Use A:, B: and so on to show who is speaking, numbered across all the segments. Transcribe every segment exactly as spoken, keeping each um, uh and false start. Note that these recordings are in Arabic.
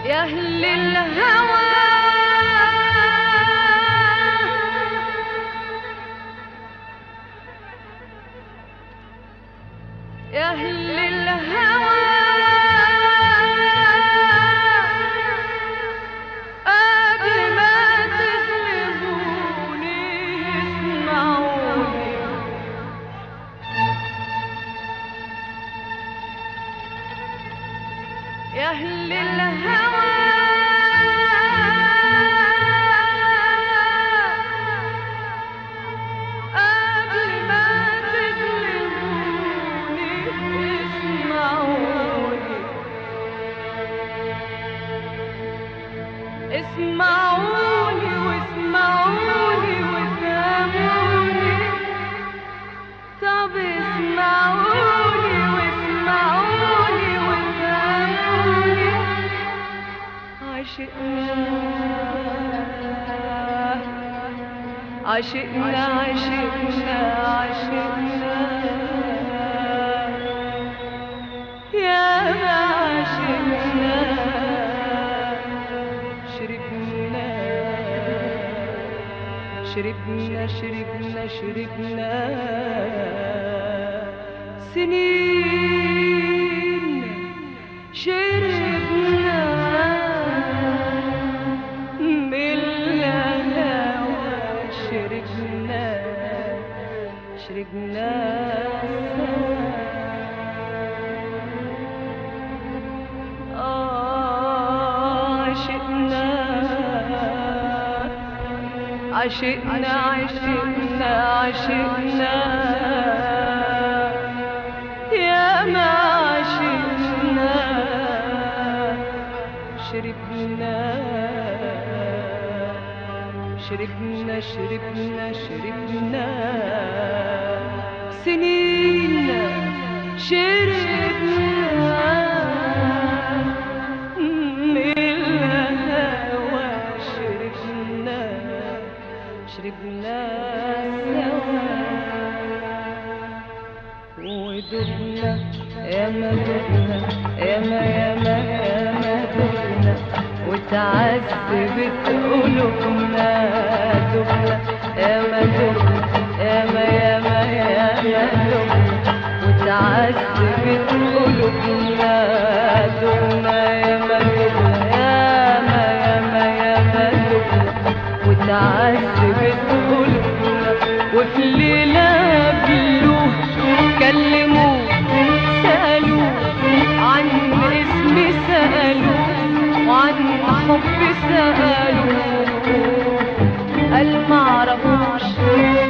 A: يا أهل الهوى يا أهل الهوى قبل ما تظلموني اسمعوني يا أهل الهوى اسمعوني واسمعوني وافهموني طب اسمعوني واسمعوني وافهموني عشقنا عشقنا عشقنا عشقنا يا ما عشقنا شربنا شربنا شربنا سنين شربنا من الهوى شربنا شربنا آه عشقنا عشقنا عشقنا عشقنا يا ما عشقنا شربنا شربنا شربنا شربنا سنين شربنا شربنا سوا ودبنا يا ما دبنا يا ما يا ما يا ما دبنا وتعذبت قلوبنا دبنا يا ما دبنا يا ما يا ما يا ما دبنا وتعذبت قلوبنا دبنا يا ما دبنا يا ما يا ما يا ما دبنا وتعذبت قلوبنا وفي الليلة قبلوه كلموه سألوه عن اسمي سألوه وعن حبي سألوه قال معرفوش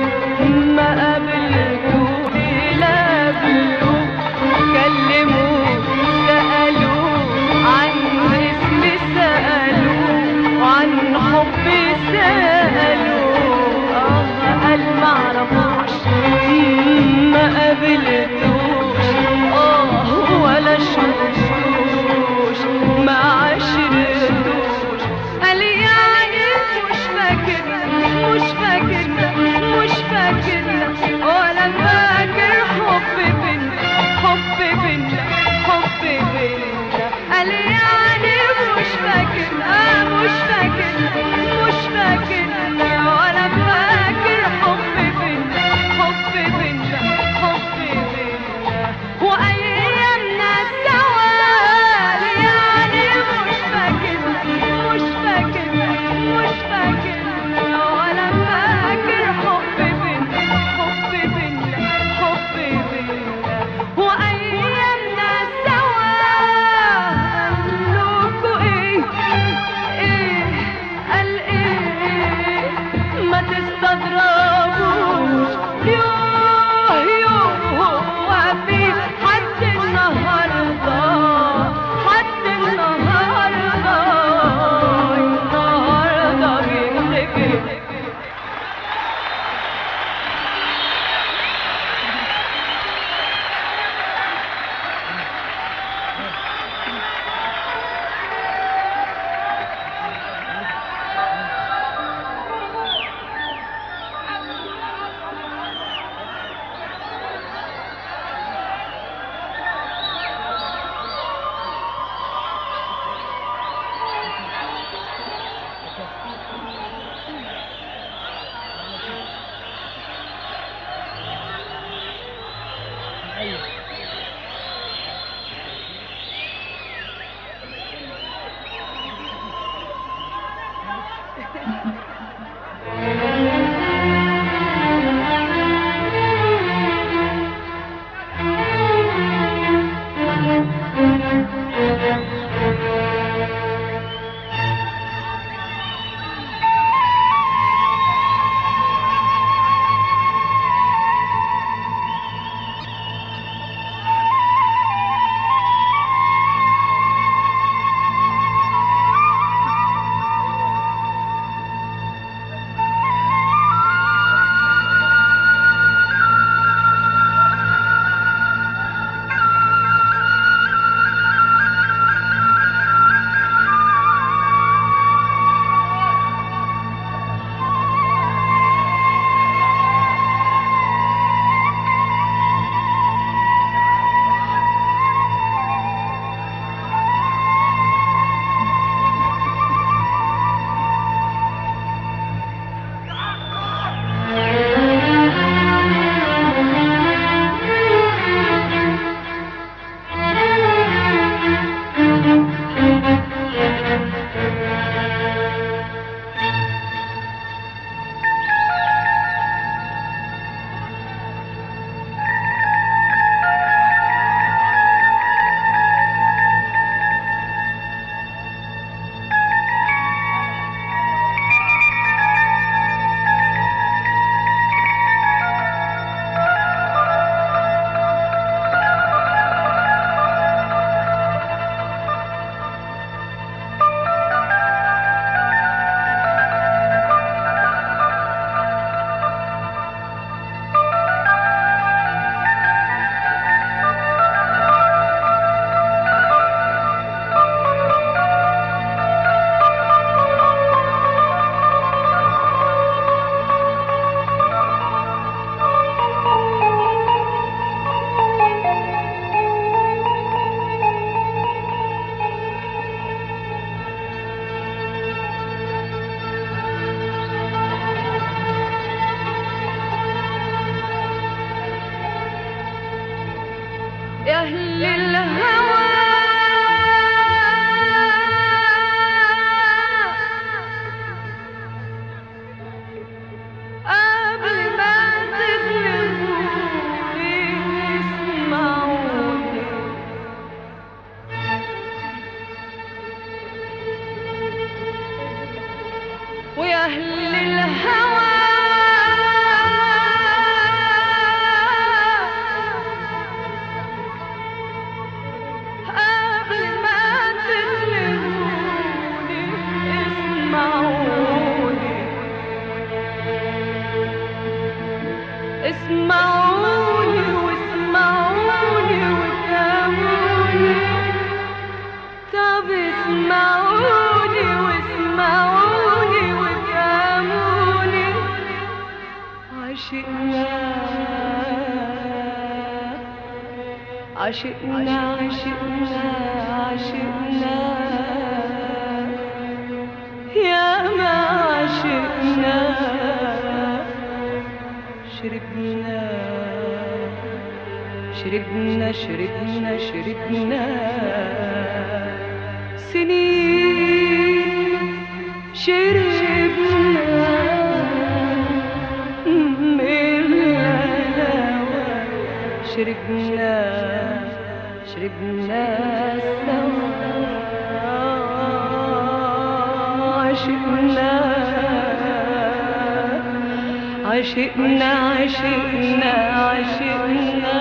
A: عشقنا عشقنا عشقنا يا ما عشقنا شربنا شربنا شربنا شربنا سنين شربنا من الهوى شربنا شربنا سوا عشقنا عشقنا عشقنا عشقنا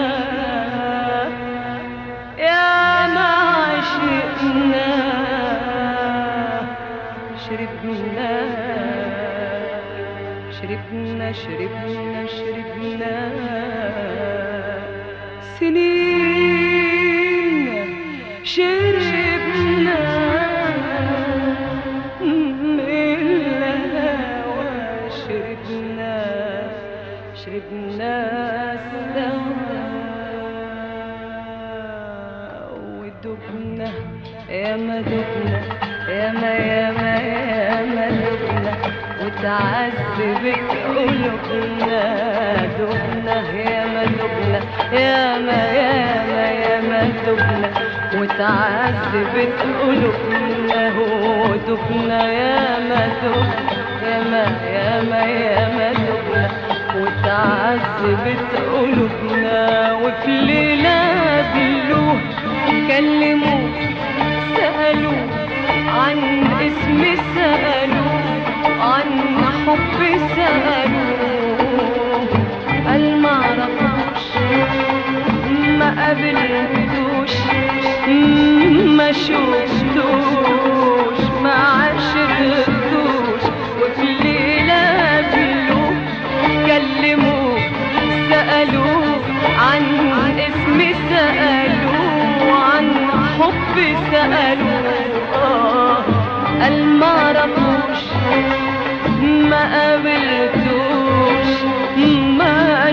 A: يا ما عشقنا شربنا شربنا شربنا شربنا سنين شربنا من الهوى شربنا شربنا سوا ودبنا يا ما دبنا يا ما يا ما يا ما دبنا وتعذبت قلوبنا دبنا يا ما دبنا يا ما يا ما يا ما دبنا وتعذبت قلوبنا ودبنا يا ما دبنا يا ما يا ما يا ما دبنا وتعذبت قلوبنا وفي ليلة بلوه كلموه سألوه عن اسم سألوه عن حب سألوه قال ما عرفوش ما قابلتوش ما شفتوش ما عشرتوش وفي ليلة بلوه كلموه سألوه عن اسم سألوه عن حب سألوه آه قال ما عرفوش ما قابلتوش ما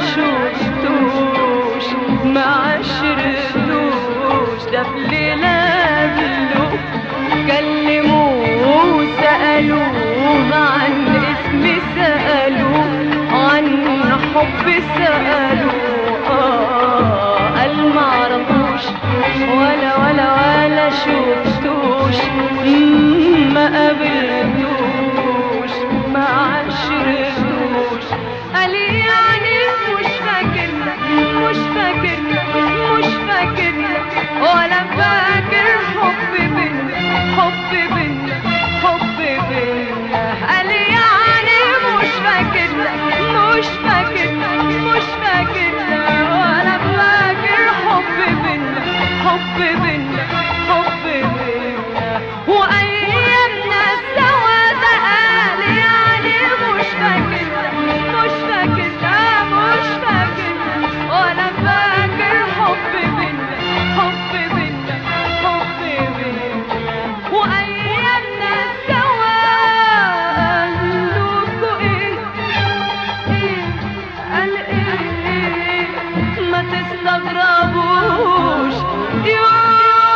A: شفتوش ما عشرتوش ده في ليلة بلوه كلموه سألوه عن اسم سألوه عن حب سألوه آه قال ما عرفوش ولا ولا ولا شفتوش ما قابلتوش ما عشرتوش قال يعني مش فاكرنا مش فاكرنا مش فاكرنا ولا فاكر حب بينا حب بينا حب بينا قال يعني مش فاكرنا مش فاكرنا مش فاكرنا ولا فاكر حب بينا حب بينا حب بينا وأيامنا سوا ده قال يعني مش فاكرنا مش فاكرنا مش فاكرنا ولا فاكر حب بينا حب بينا حب بينا وأيامنا سوا قالولكوا إيه إيه قال إيه ما تستغربوش يوم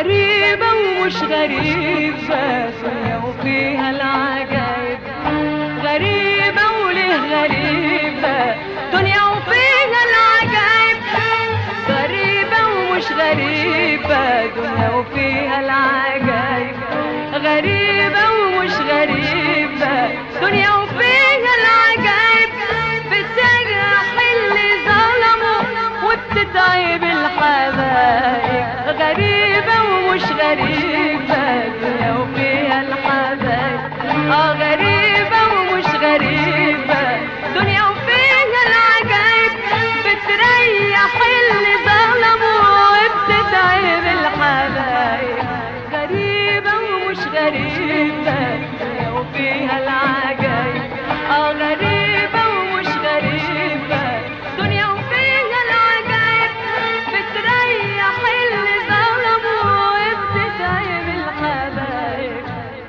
A: غريبة ومش غريبة، دنيا وفيها العجايب. غريبة وليه غريبة، دنيا وفيها العجايب. غريبة ومش غريبة، دنيا وفيها العجايب. غريبة ومش غريبة، دنيا وفيها العجايب. بتجرح اللي ظلموا وبتتعب الحبايب. غريبة ومش غريبة، دنيا وفيها الحبايب. اه غريبة ومش غريبة، دنيا وفيها العجايب. بتريح اللي ظلموا وبتتعب الحبايب. غريبة ومش غريبة، دنيا وفيها العجايب. اه غريبة ومش غريبة، دنيا وفيها العجايب. بتريح اللي ظلموا وبتتعب الحبايب.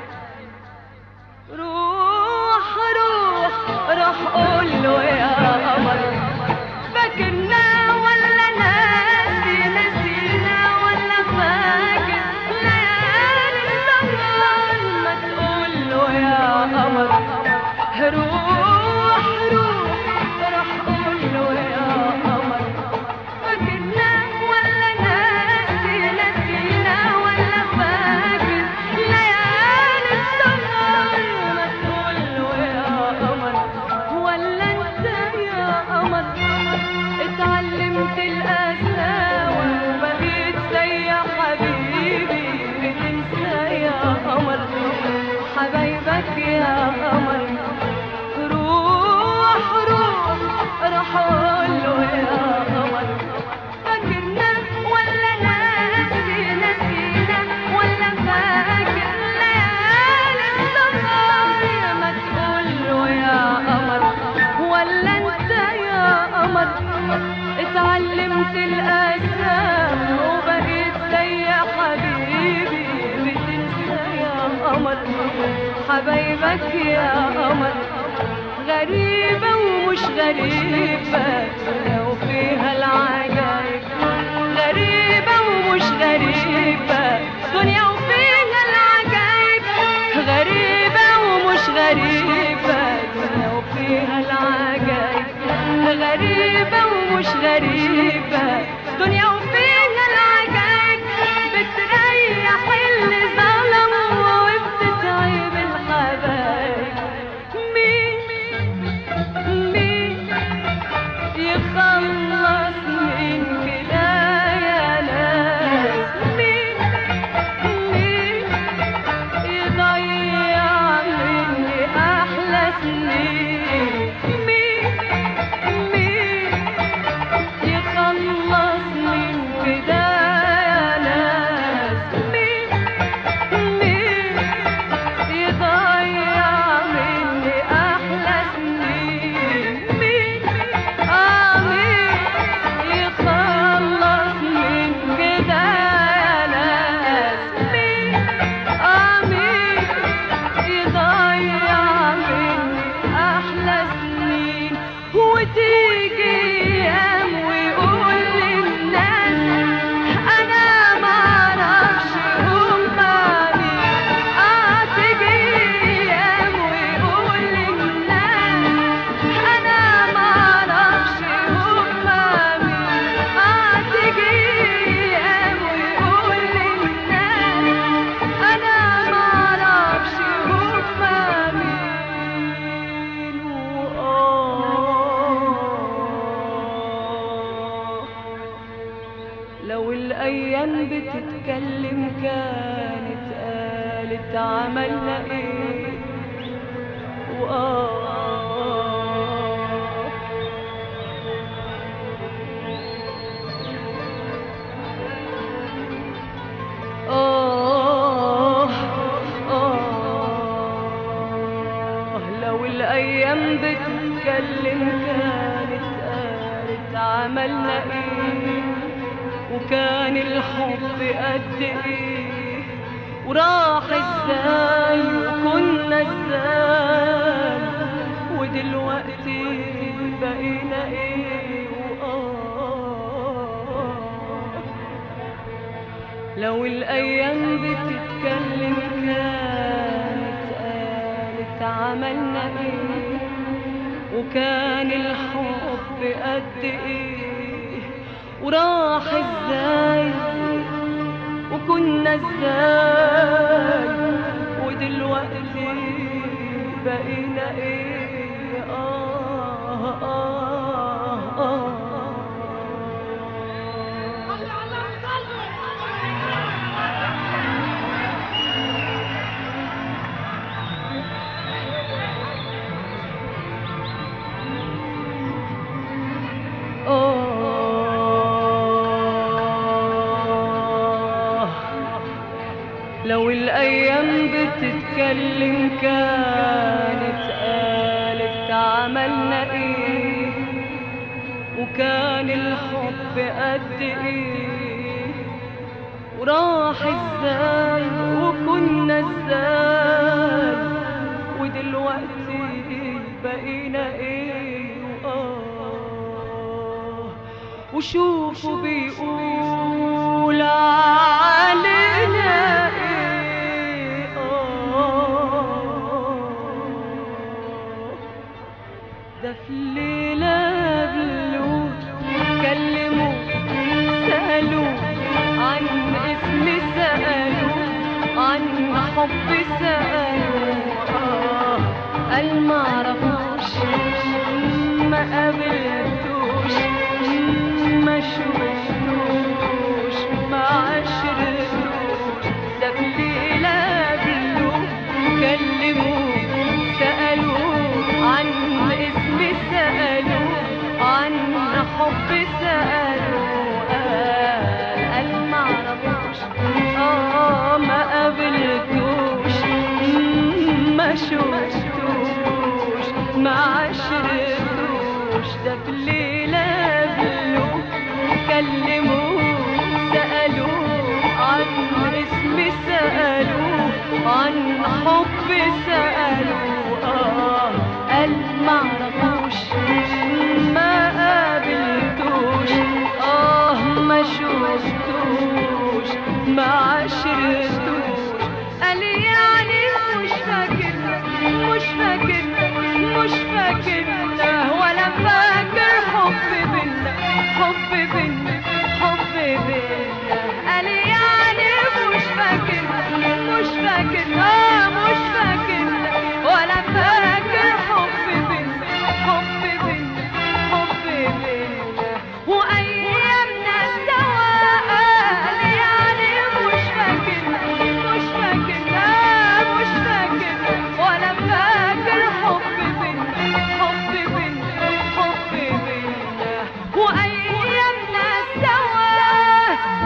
A: روح روح روح قول له يا قمر، فاكرنا ولا ناسي؟ نسينا ولا فاكر ليالي السهر؟ ما تقول له يا قمر. روح روح روح قول له يا قمر، فاكرنا ولا ناسي؟ نسينا ولا فاكر ليالي السهر؟ ما تقول له يا قمر. ولا انت يا قمر اتعلمت القساوة وبقيت زي حبيبي بتنسى يا قمر حبايبك يا قمر. روح روح روح قول له يا قمر، فاكرنا ولا ناسي؟ نسينا ولا فاكر ليالي السهر؟ ما تقول له يا قمر. ولا انت يا قمر اتعلمت القساوة وبقيت زي حبيبي بتنسى يا قمر حبايبك يا قمر. غريبة ومش غريبة، دنيا وفيها العجايب. غريبة ومش غريبة، دنيا وفيها العجايب. غريبة ومش غريبة، دنيا وفيها العجايب. غريبة ومش غريبة، دنيا وفيها العجايب. بتريح اللي ظلموا وبتتعب الحبايب. مين مين يخلص من كده يا ناس؟ مين مين يضيع مني أحلى سنين؟ مين مين يخلص من كده يا ناس؟ مين مين يضيع مني أحلى سنين؟ مين آه مين يخلص من كده يا ناس؟ مين آه مين يضيع مني أحلى سنين؟ وتيجي أيام ويقول للناس أنا معرفش هما مين. آه تيجي أيام ويقول للناس أنا معرفش هما مين. آه تيجي أيام ويقول للناس أنا معرفش هما مين. وآه لو الأيام بتتكلم كانت قالت عملنا إيه. وآه آه آه لو الأيام بتتكلم كانت قالت عملنا إيه. وكان الحب قد إيه وراح إزاي وكنا إزاي ودلوقتي بقينا إيه. وآه لو الأيام بتتكلم كانت قالت عملنا إيه وكان الحب قد إيه وراح إزاي وكنا إزاي ودلوقتي بقينا إيه. آه آه آه لو الأيام بتتكلم كانت قالت عملنا إيه وكان الحب قد إيه وراح إزاي وكنا إزاي ودلوقتي بقينا إيه. آه وشوفوا بيقول علينا ده في الليلة قبلوا كلموا سألوا عن اسمي سألوا عن حبي سألوا. آه قال معرفوش ما قابلتوش ما شفتوش ما عشرتوش. ده في الليلة قبلوا كلموا سألوا عن اسمي سألوا عن حبي سألوا. قال قال معرفوش اه ما قابلتوش ما شفتوش ما عشرتوش. ده في الليلة قبلوا كلموا سألوا عن اسمي سألوا عن حبي سألوا. آه قال معرفوش ما قابلتوش اه ما شفتوش ما عشرتوش. قال يعني مش فاكر مش فاكر مش فاكر ولا فاكر حب بينا حب بينا حب بينا. قال يعني مش فاكر مش فاكر اه مش فاكر ولا فاكر حب بينا حب بينا حب بينا وايامنا سوا. قال يعني مش فاكر مش فاكر اه مش فاكر ولا فاكر حب بينا حب بينا حب بينا وايامنا سوا.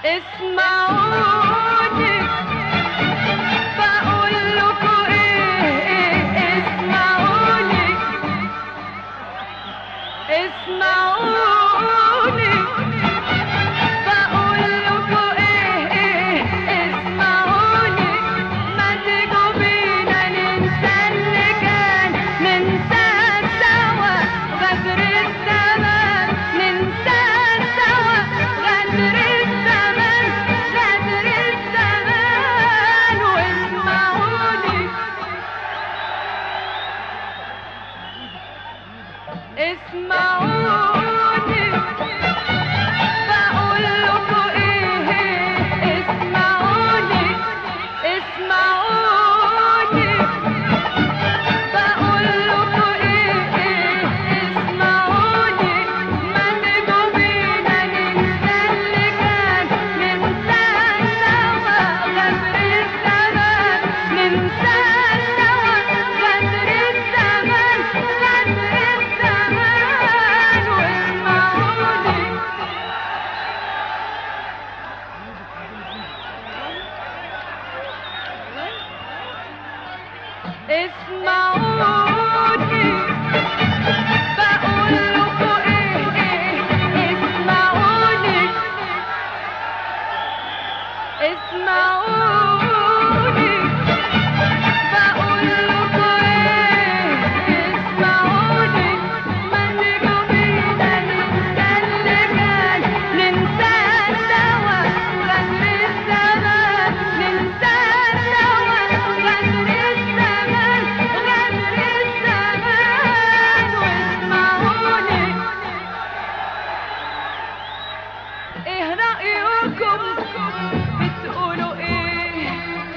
A: اسمعوني بقول لكم ايه، اسمعوني اسمعوني بقول لكم ايه، اسمعوني ما تيجوا بينا ننسى اللي كان، ننسى سوا غدر الزمان، ننسى سوا غدر الزمان، غدر الزمان. واسمعوني اسمعوني بقول لكم ايه، اسمعوني اسمعوني بقول لكم ايه، اسمعوني ما تيجوا بينا ننسى اللي كان، ننسى سوا غدر الزمان، ننسى سوا غدر الزمان، غدر الزمان. واسمعوني اسمعوني بقول لكم ايه، اسمعوني اسمعوني بقول لكم ايه، اسمعوني ما تيجوا بينا ننسى اللي كان، ننسى سوا غدر الزمان، ننسى سوا غدر الزمان، غدر الزمان. واسمعوني ايه رأيكم بتقولوا ايه،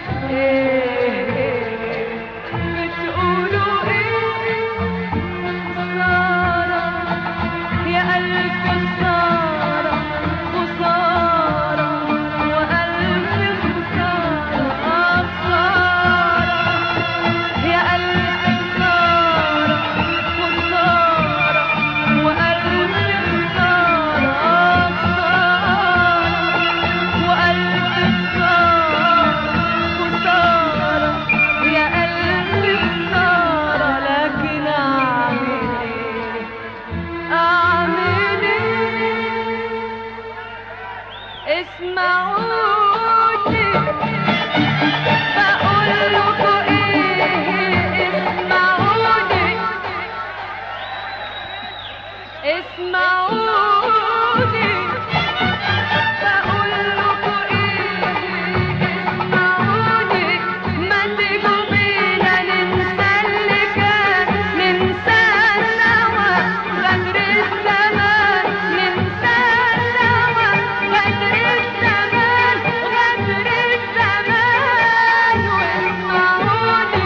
A: ايه بتقولوا ايه، خسارة يا ألف خسارة، خسارة وألف خسارة، خسارة يا ألف خسارة، خسارة وألف خسارة، خسارة وألف خسارة، خسارة يا ألف خسارة. لكن أعمل إيه، أعمل إيه، اسمعوني بقول لكم ايه، اسمعوني اسمعوني بقول لكم ايه، اسمعوني ما تيجوا بينا ننسى اللي كان، ننسى سوا غدر الزمان، ننسى سوا غدر الزمان، غدر الزمان. واسمعوني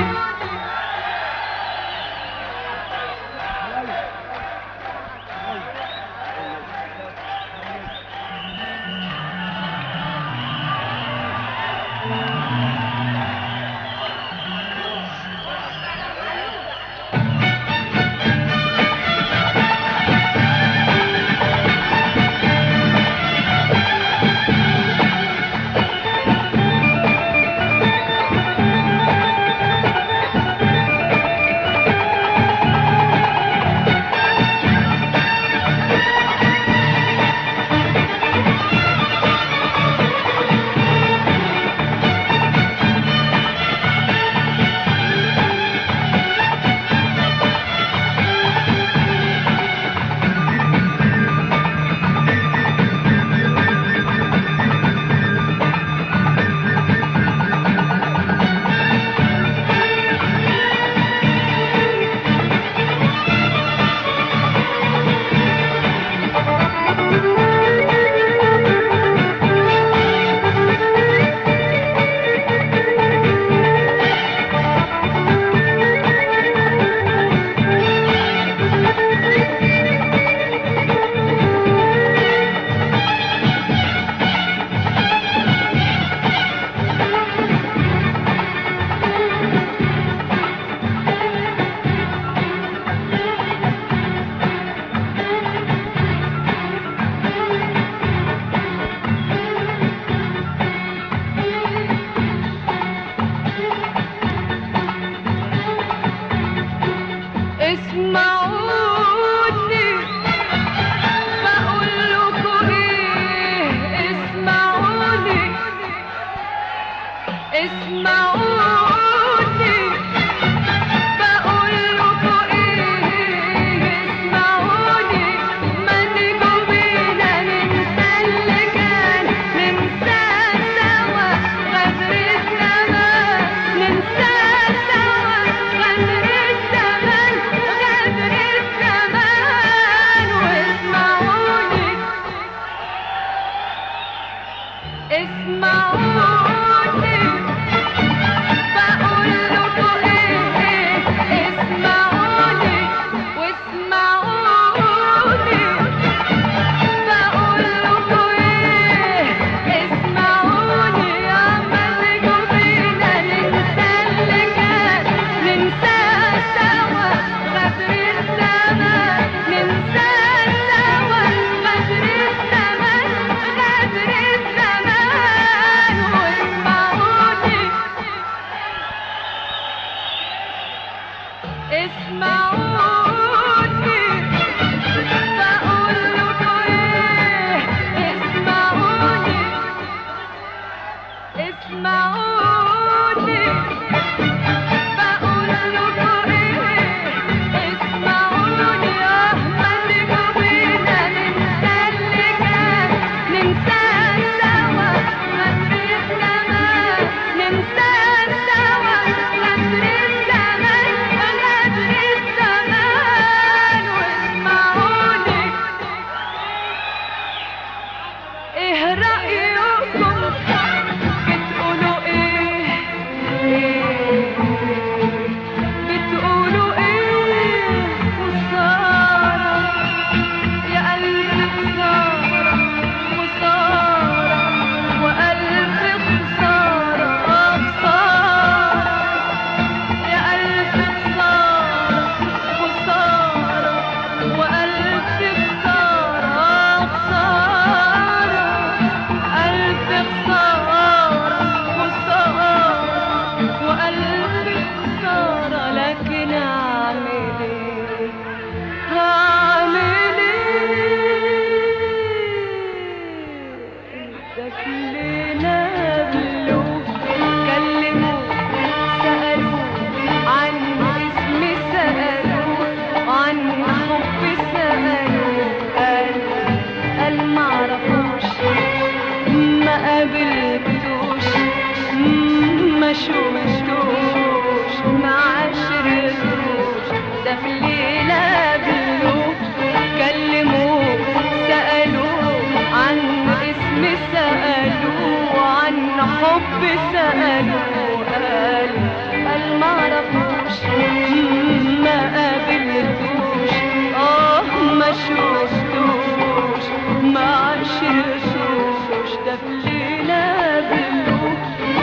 A: حب سألوا قال قال معرفوش ما قابلتوش اه ما شفتوش ما عشرتوش ده في ليلة قابلوه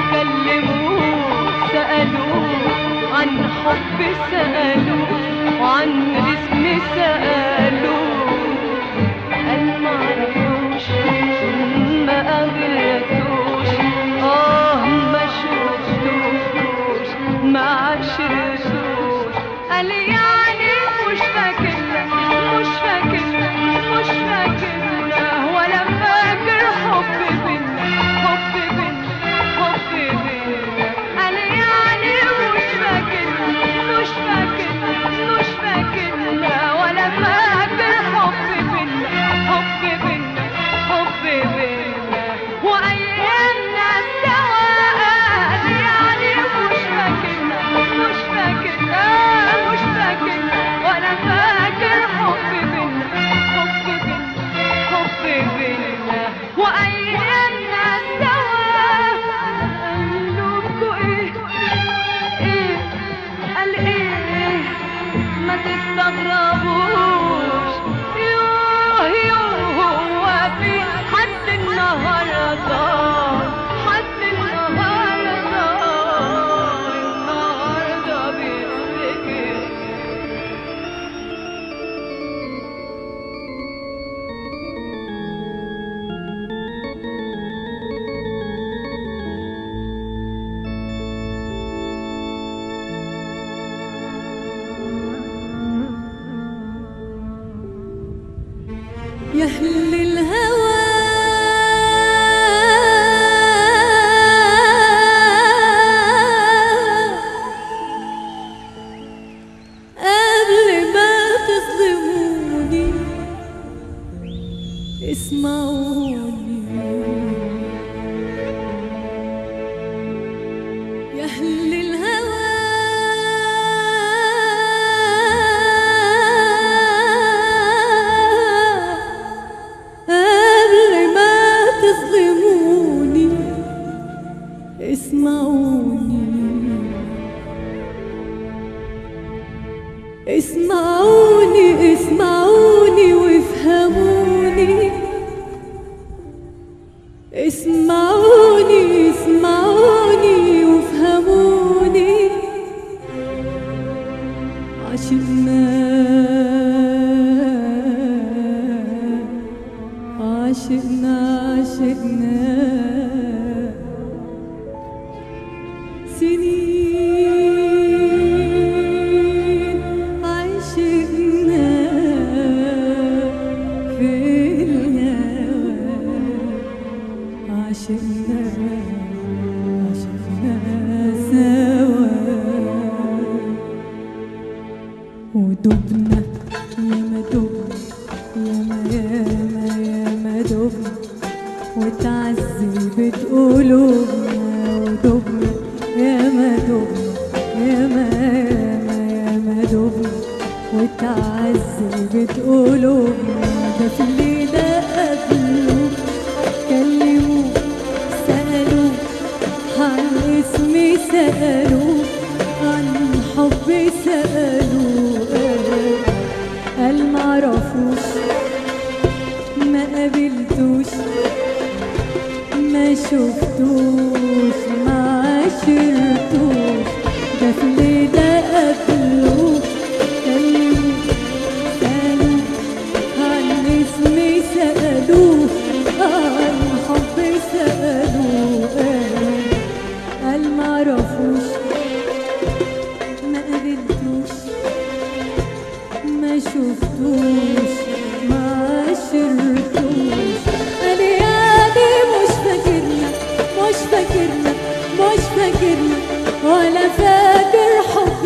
A: كلموه سألوه عن حب سألوه وعن اسم سألوه قال معرفوش ما قابلتوش اه ما شفتوش ما عشرتوش قال يعني مش فاكرنا مش فاكرنا مش فاكرنا ولا فاكر حب بينا حب بينا حب بينا قال يعني مش فاكرنا مش فاكرنا مش فاكرنا ولا فاكر حب بينا حب بينا حب بينا وأيامنا سوا قال يعني مش فاكرنا مش فاكرنا مش فاكرنا ولا فاكر حب بينا حب بينا حب بينا وأيامنا سوا قالولكوا ايه ايه قال ايه ما تستغربوش يوه يوه هو في حد النهارده حد النهارده النهارده بيفتكر
B: ياهل الهوى قبل ما تظلموني اسمعوني ياهل الهوى قبل ما تظلموني اسمعوني اسمعوني اسمعوني وافهموني اسمعوني اسمعوني وافهموني عشقنا عشقنا عشقنا سنين عشقنا في الهوى عشقنا عشقنا سوا ودبنا ياما دبنا ياما ياما ياما دبنا وتعذبت قلوبنا ودبنا ياما دبنا ياما ياما ياما دبنا وتعذبت قلوبنا ده في الليلة قابلوه كلموه سألوه عن اسمي سألوه عن حبي سألوه قال معرفوش ما قابلتوش ما شفتوش ما عشرتوش ده في ليلة قابلوه كلموه سألوه عن اسمي سألوه عن حبي سألوه قال معرفوش ما قابلتوش ما شفتوش ما عشرتوش قال يعني مش فاكرنا مش فاكرنا مش فاكرنا ولا فاكر حب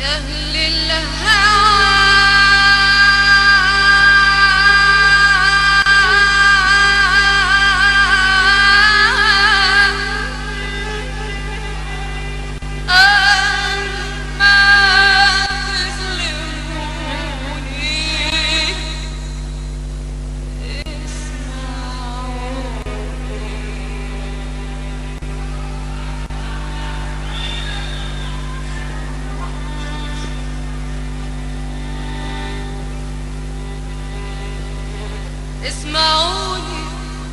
C: أهل الهوى اسمعوني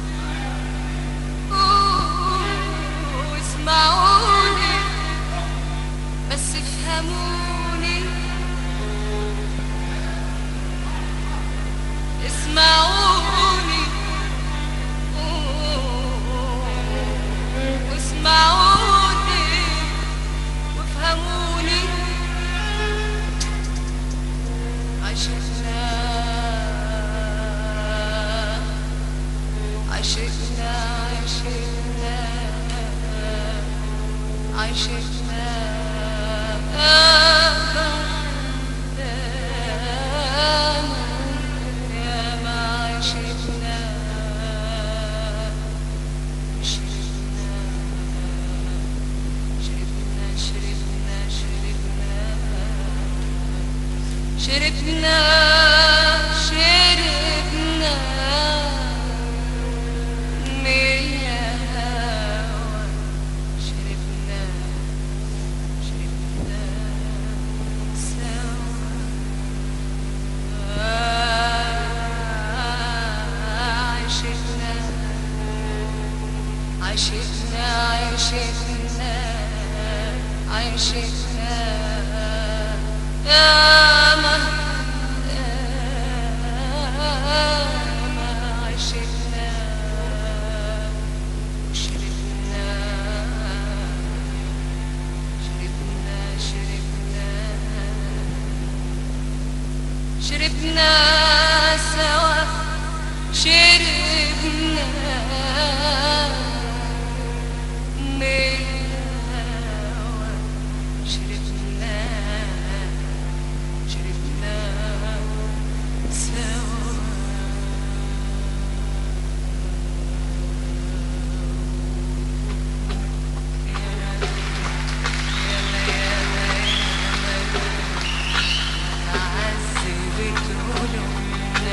C: اسمعوني بس افهموني اسمعوني اسمعوني وافهموني عشقنا عشقنا عشقنا عشقنا يا ما عشقنا شربنا شربنا شربنا شربنا شربنا شربنا عشقنا عشقنا عشقنا يا ما عشقنا شربنا شربنا شربنا شربنا سوا شربنا شربنا شربنا سوا عذبت قلوبنا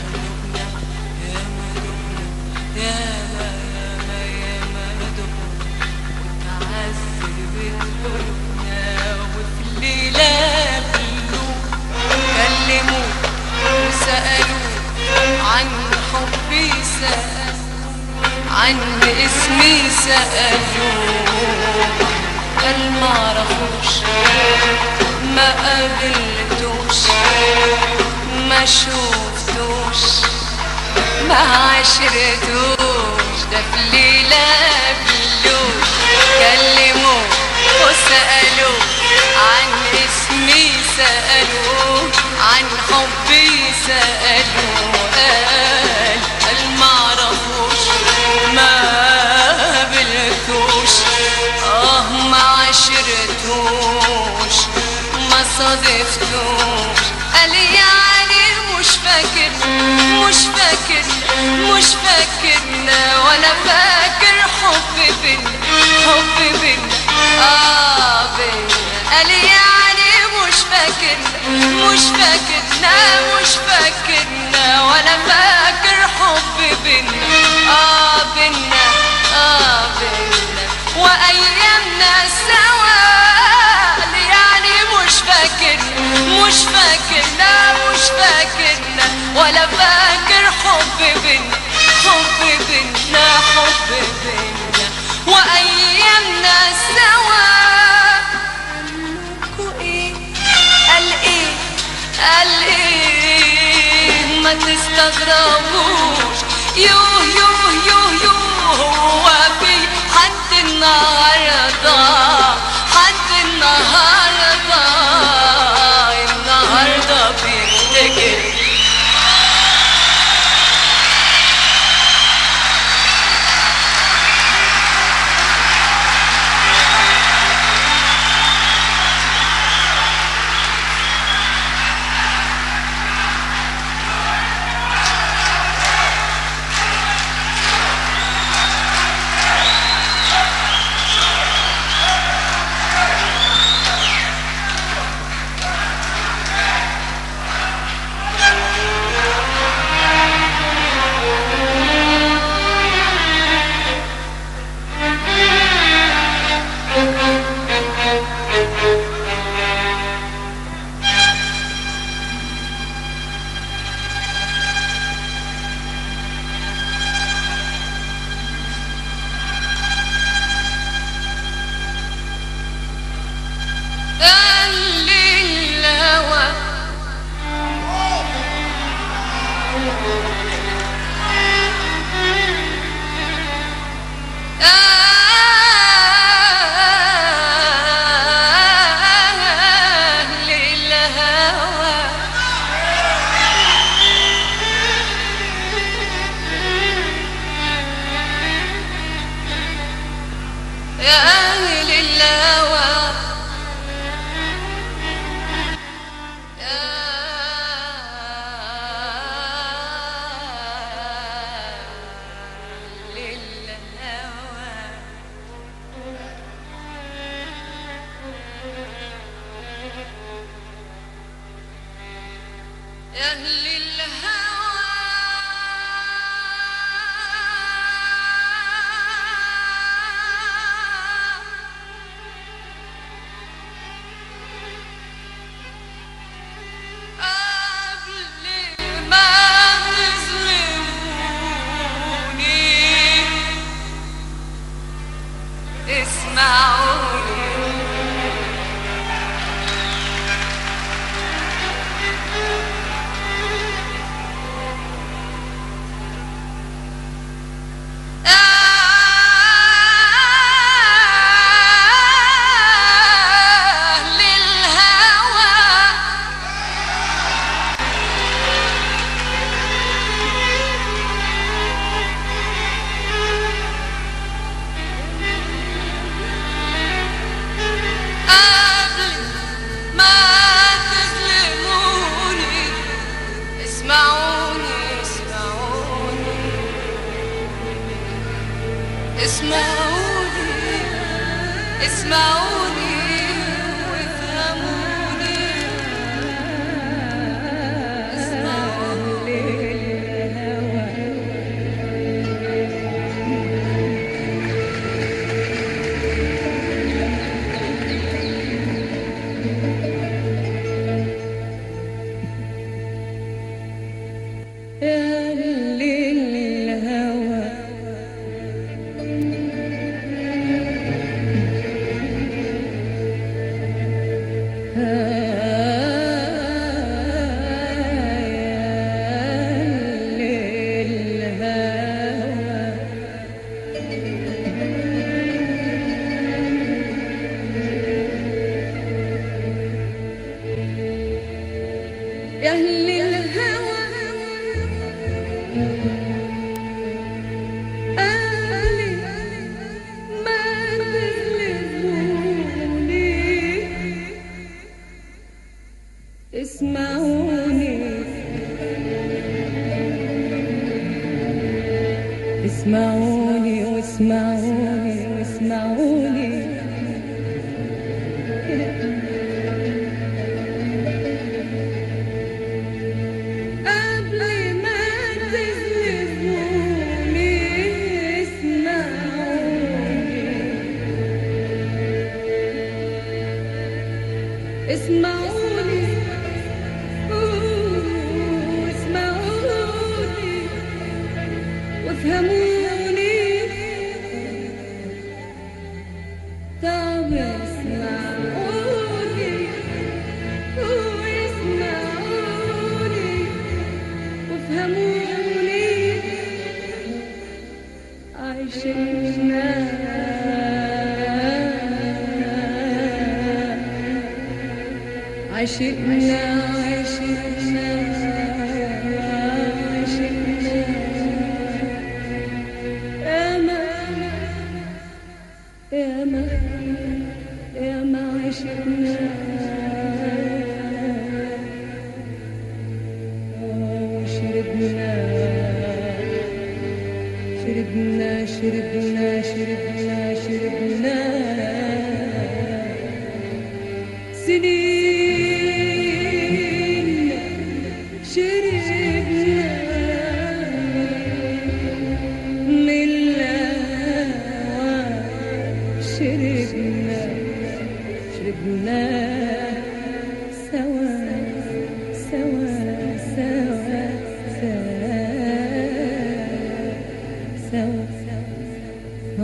C: وفي الليلة كلوا كلموا وسألوا عن حبي سألوا عن اسمي سألوا قال ما عرفوش ما قابلتوش ما شوفتوش ما عشرتوش ده في الليلة كلوا كلموا وسألوا عن اسمي سألوا عن حبي سألوا قال قال ما عرفوش ما قابلتوش اه ما عشرتوش ما صادفتوش قال يعني مش فاكر مش فاكر مش فاكرنا ولا فاكر حب بينا حب بينا اه بينا قال يعني مش فاكرنا مش فاكرنا مش فاكرنا ولا فاكر حب بينا اه بينا اه بينا وايامنا سوا يعني مش فاكرنا مش فاكرنا مش فاكرنا ولا فاكر حب بينا حب بينا حب بينا وايامنا سوا قالوا ايه قال ايه قال ايه ما تستغربوش يو اسمعوني اسمعوني وافهموني اسمعوني
B: اسمعوني واسمعوني واسمعوني قبل ما تظلموني اسمعوني اسمعوني واسمعوني وافهموني عشقنا عشقنا عشقنا ياما ياما ياما عشقنا وشربنا شربنا شربنا شربنا شربنا سنين شربنا من الهوى شربنا شربنا سوا سوا سوا سوا سوا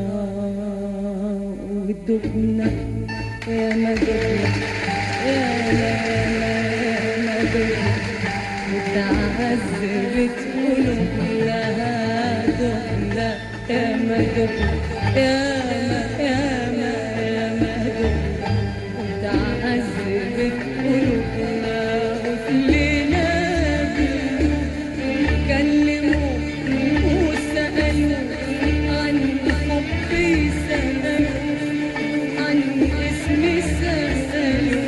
B: ودقنا يا مدقنا يا ما دقنا وتعذبت قلوبنا دقنا يا مدقنا يا ما يا ما يا مدقنا وتعذبت قلوبنا وكلنا كلموا وسألوا عن حبي سألوا عن اسمي سألوا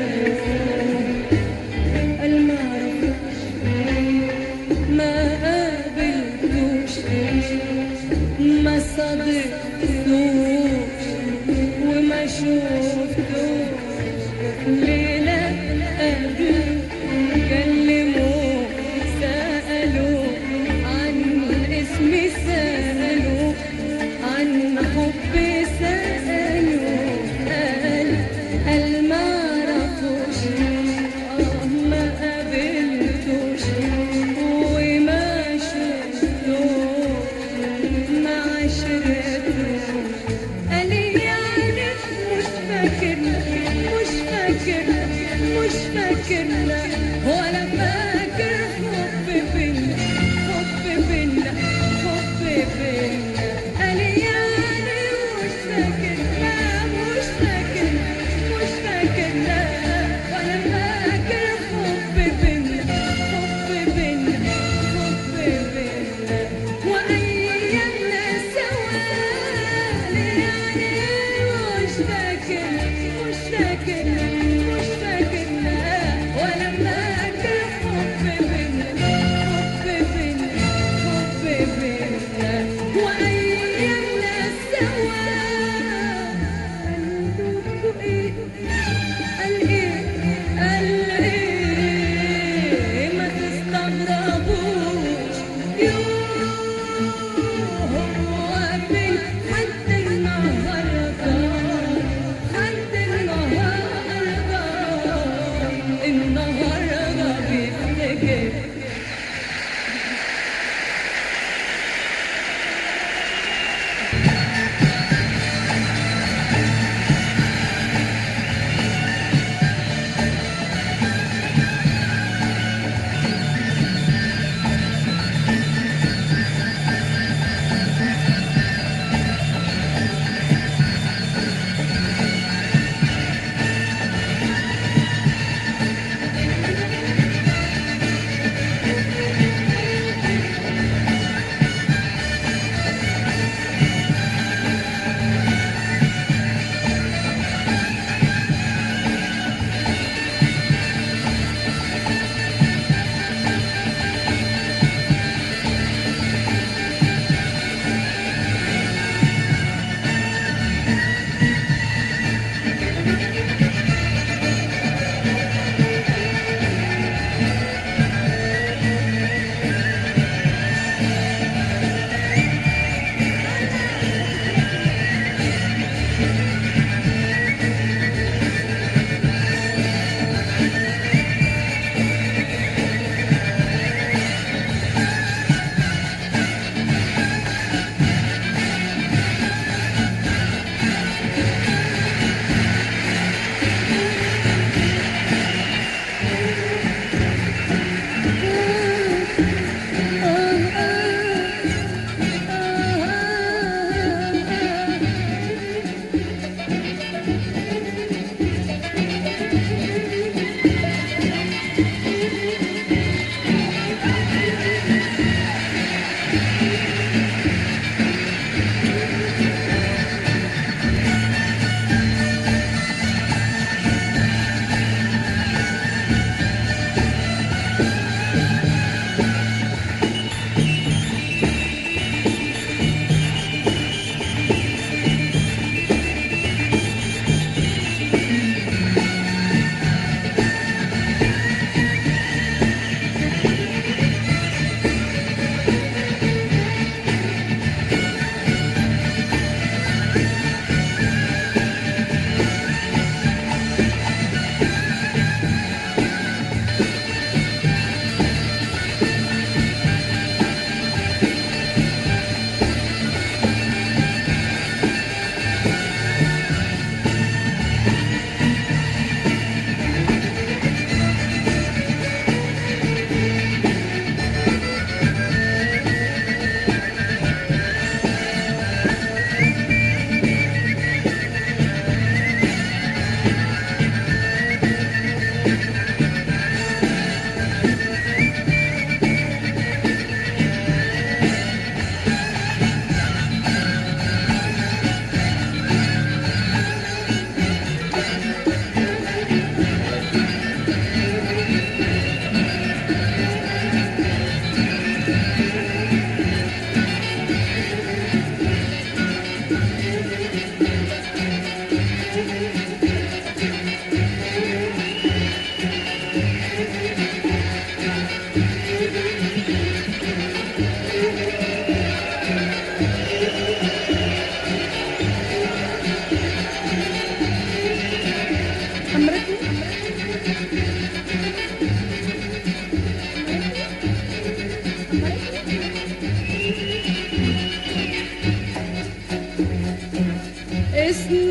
B: المعرفش ما قابلتوش ما صدقتوش وما شفتوش ليلة قابلوا كلموا سألوا عن اسمي سألوا عن حبي سألوا قال قال ما عرفوش آه ما قابلتوش وما شفتوش ما عشرتوش قال يعني مش فاكرنا مش فاكرنا مش فاكرنا ولا فاكر حب بينا حب بينا حب بينا قال يعني مش فاكرنا مش فاكرنا مش فاكرنا ولا فاكر حب بينا حب بينا حب بينا وأيامنا سوا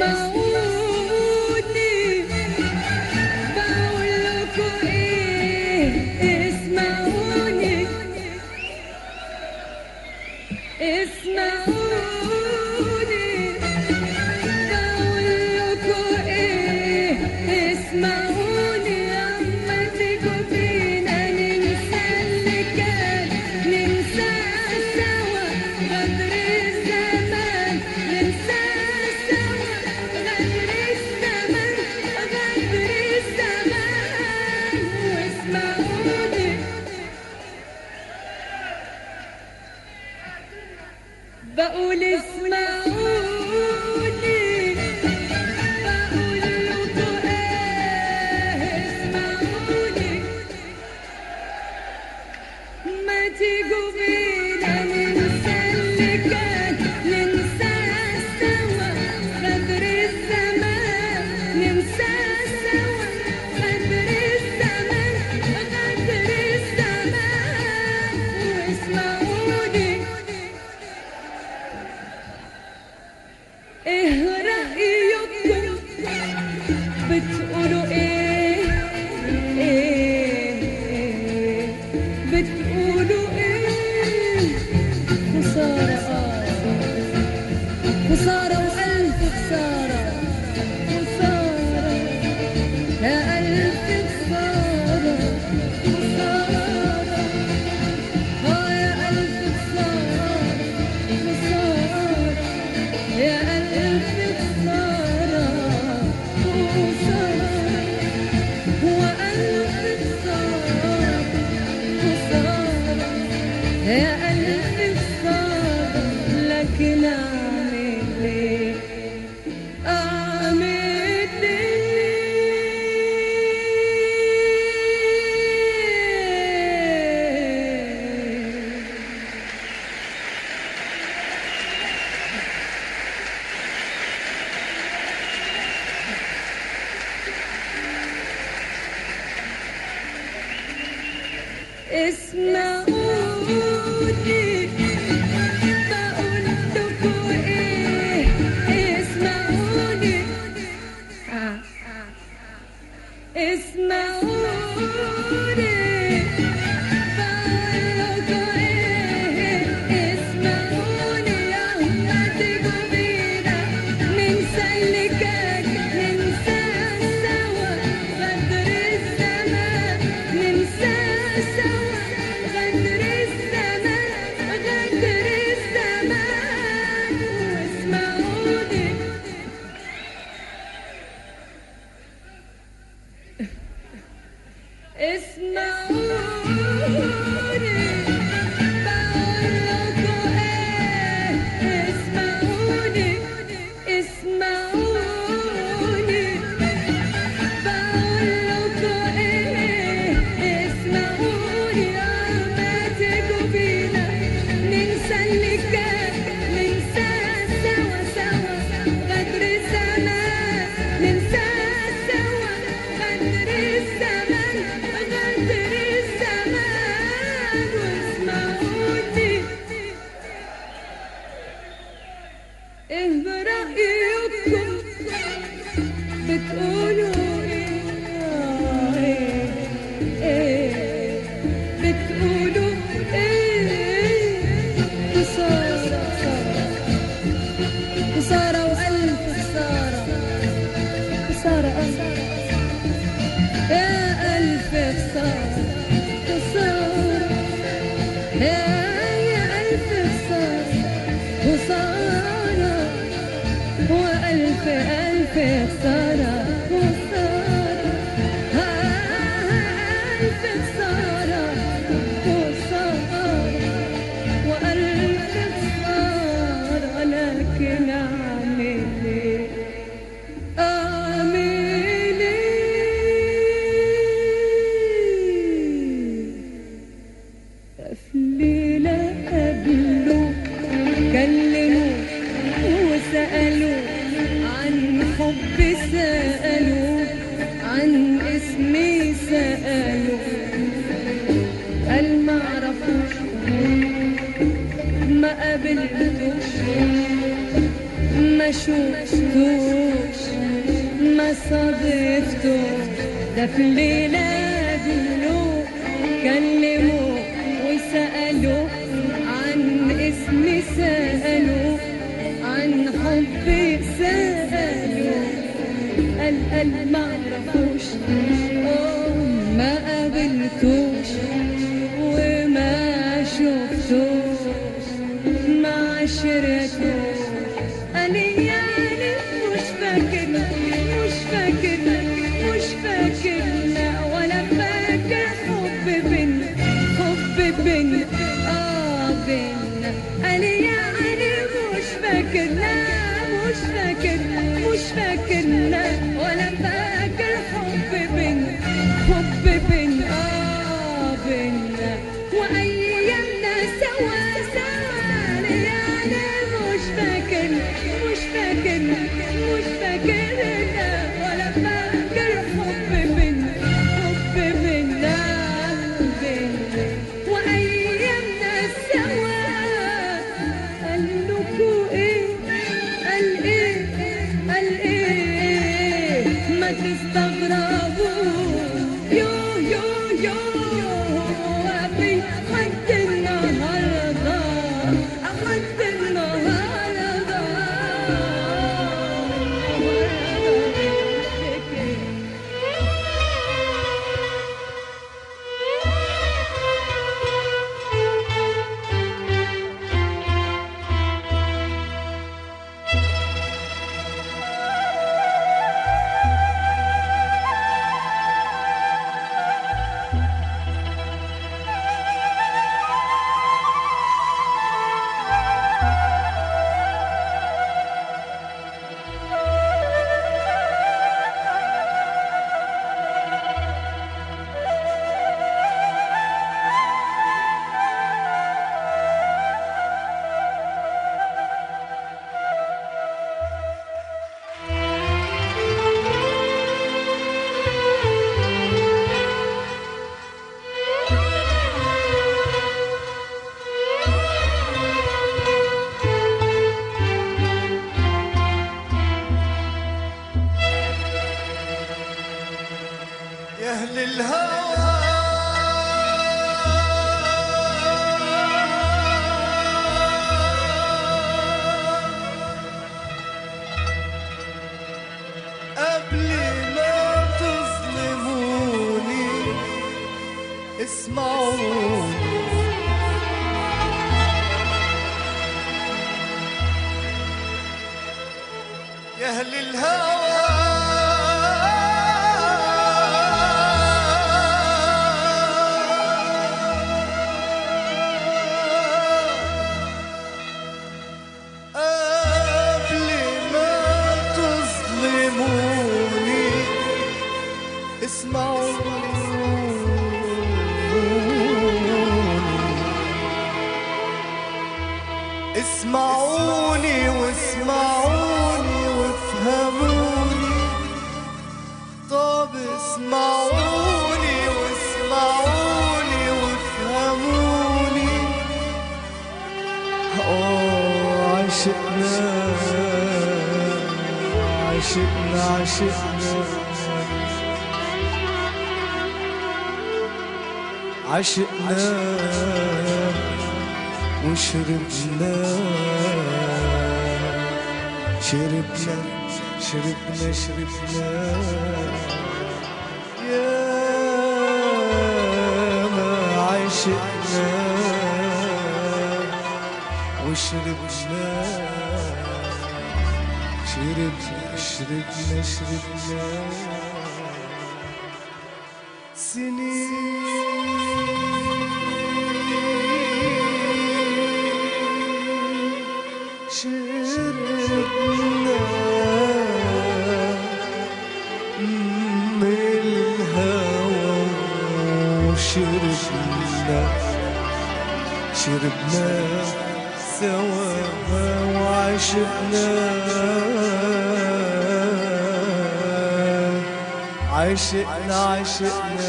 B: اسمعوني بقول لكم ايه، اسمعوني اسمعوني بقول لكم ايه، اسمعوني اما تيجوا بينا ننسى اللي كان، ننسى سوا غدر الزمان، ننسى سوا غدر الزمان، غدر الزمان. واسمعوني بقول اسمعوني بقول لكم ايه، اسمعوني ما تيجوا بينا ننسى اللي كان، ننسى سوا غدر الزمان، ننسى سوا غدر الزمان، غدر الزمان. واسمعوني ايه رأيكم بتقولوا ايه، ايه بتقولوا ايه؟ خسارة اه خسارة وألف خسارة، خسارة يا ألف خسارة، خسارة اه يا ألف خسارة، خسارة يا ألف خسارة، خسارة وألف خسارة، خسارة يا ألف خسارة. لكن أعمل إيه، أعمل إيه؟ اسمعوني بقول لكم ايه، اسمعوني آه. اسمعوني بقول لكم ايه، اسمعوني يلا تيجوا بينا ننسى اللي كان، ننسى سوا غدر الزمان، ننسى سوا غدر الزمان، غدر الزمان. واسمعوني اسمعوني بقول لكم ايه، اسمعوني اسمعوني بقول لكم ايه، اسمعوني اما تيجوا بينا ننسى اللي كان، ننسى سوا سوا غدر الزمان، ننسى سوا غدر الزمان، غدر الزمان. واسمعوني ايه رأيكم بتقولوا ايه، ايه ايه بتقولوا ايه؟ خسارة خسارة وألف خسارة، خسارة يا ألف خسارة، خسارة يا يا ألف خسارة، خسارة وألف ألف خسارة، خسارة ألف خسارة، خسارة وألف خسارة. لكن أعمل إيه، أعمل إيه؟ في ليلة قبله كلموا وسألوا عن حب، سألوا عن اسمي، سألوا قال ما عرفوش ما قابلتوش ما ما شفتوش ما صادفتوش، ده في الليلة قابلوه كلموه وسألوه عن اسمي، سألوه عن حبي، سألوه قال قال ما عرفوش ما قابلتوش وما شفتوش ما عشرتوش. قال يعني مش فاكرنا مش فاكرنا مش فاكرنا ولا فاكر حب بينا حب بينا اه بينا. قال يعني مش فاكرنا مش فاكرنا مش فاكرنا ولا فاكر حب بينا حب بينا اه بينا وايامنا سوا سوا. يعني مش فاكرنا مش فاكرنا مش فاكرنا ولا فاكر حب بينا حب بينا بينا وايامنا سوا. قال لكوا ايه قال ايه قال ايه ما تستغربوا يو يو يو ابي حد النهارده حد النهارده.
D: يا أهل الهوى قبل ما تظلموني اسمعوني. يا أهل الهوى اسمعوني واسمعوني وافهموني. طب اسمعوني واسمعوني وافهموني. اه عشقنا عشقنا عشقنا عشقنا وشربنا شربنا شربنا شربنا يا ما عشقنا وشربنا شربنا شربنا شربنا سنين شربنا من الهوى وشربنا شربنا سوا وعشقنا عشقنا عشقنا